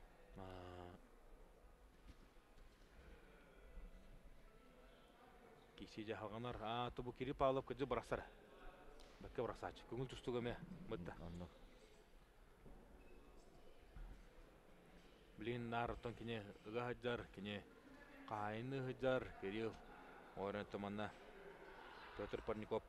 Кейсе жа қалғанар, тұбы Кирилл Павлов көзі барақсар. Бәкке барақсачы, көңіл тұстуға ме мұтта. Білін нарыттан кене ұға ғаджар, кене қайыны ғаджар, Кирилл ойрын тұманна Петр Парников.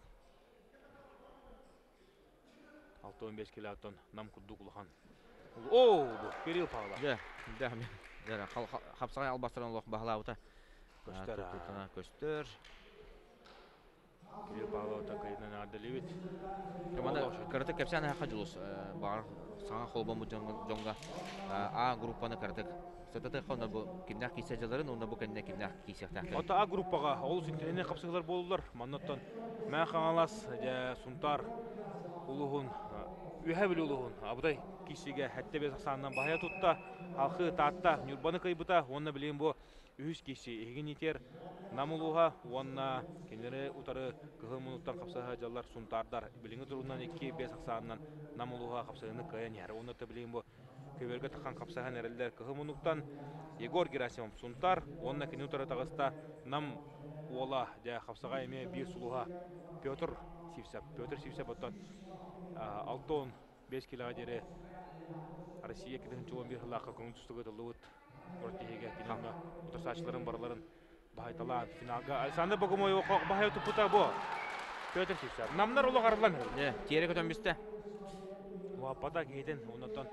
алты он беш килоаттан нам күрді құлған. Оу, Кирилл Павлов.
Да, да, да, қапсағай албастырын олық бағылауыта.
Көстер.
Көстер.
Кирилл Павловта кайынан ардылыбыт.
Команда кыртык кепсән хакы жулус бар саңа холбамы жонга А группаны кыртык. Сататы хонда бу кимнак кисәҗәләрен, онда бу кенне кимнак кисәктә.
Ата А группага ол синтене капсыгылар булдылар. Маннаттан мә хаңалас Сунтар улугун үһәбил улугун абыдай кисегә хәтта бес саннан бая тутта. Халкы татта Нюрбаны кайбыта, онна билем бу үз кисе эгенитер намулуга онна кенере утары кыгымынуттан капсага жаллар Сунтардар билиңе турунан эки бес саннан намулуга капсагыны каян яр онна та билем бу көбөргө таккан капсаган эрелдер кыгымынуттан Егор Герасимов Сунтар онна кене утары тагыста нам ола жа капсага эме бир сулуга Петр Сивсап Петр Сивсап оттан алтон беш килога дере Россия кеден он бир лакка көңүл түстүгө тылыбыт Ортеге киноны утасачларын барларын байталан финалга Александр Богомоев бахай тупута бу Петр Сивсап намнар улы карылан
Э, тере көтөн бисте.
Ва пада кейден онотон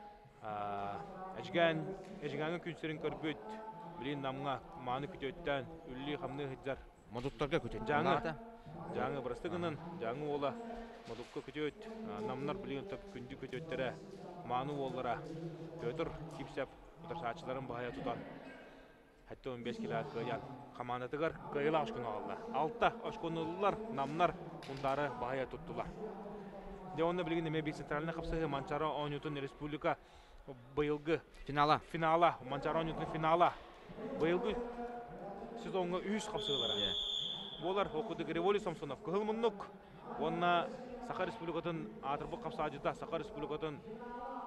ажган ажганга күнсөрүн көрбөт билин намга маны күтөттөн үлли хамны хыжар
Модуттарга көтөн.
жаңы жаңы брастыгынын жаңы ола модукка күтөт намнар билин топ күндү күтөттөрө маны оллара Петр Сивсап утасачларын бахай тутан Хәтта он беш кило кыян командатыгар кыйла ашкын алды. Алта ашкынлылар намнар ундары бая туттулар. Деонна билген эме бик центральный капсыгы Манчаро Онютун республика быйылгы
Финала.
финала, Манчаро Онютун финала. Быйылгы сезонга үч капсыгылар. Болар окуды Григорий Самсонов кылмыннык. Онна Саха республикатын Атырбы капсажыда Саха республикатын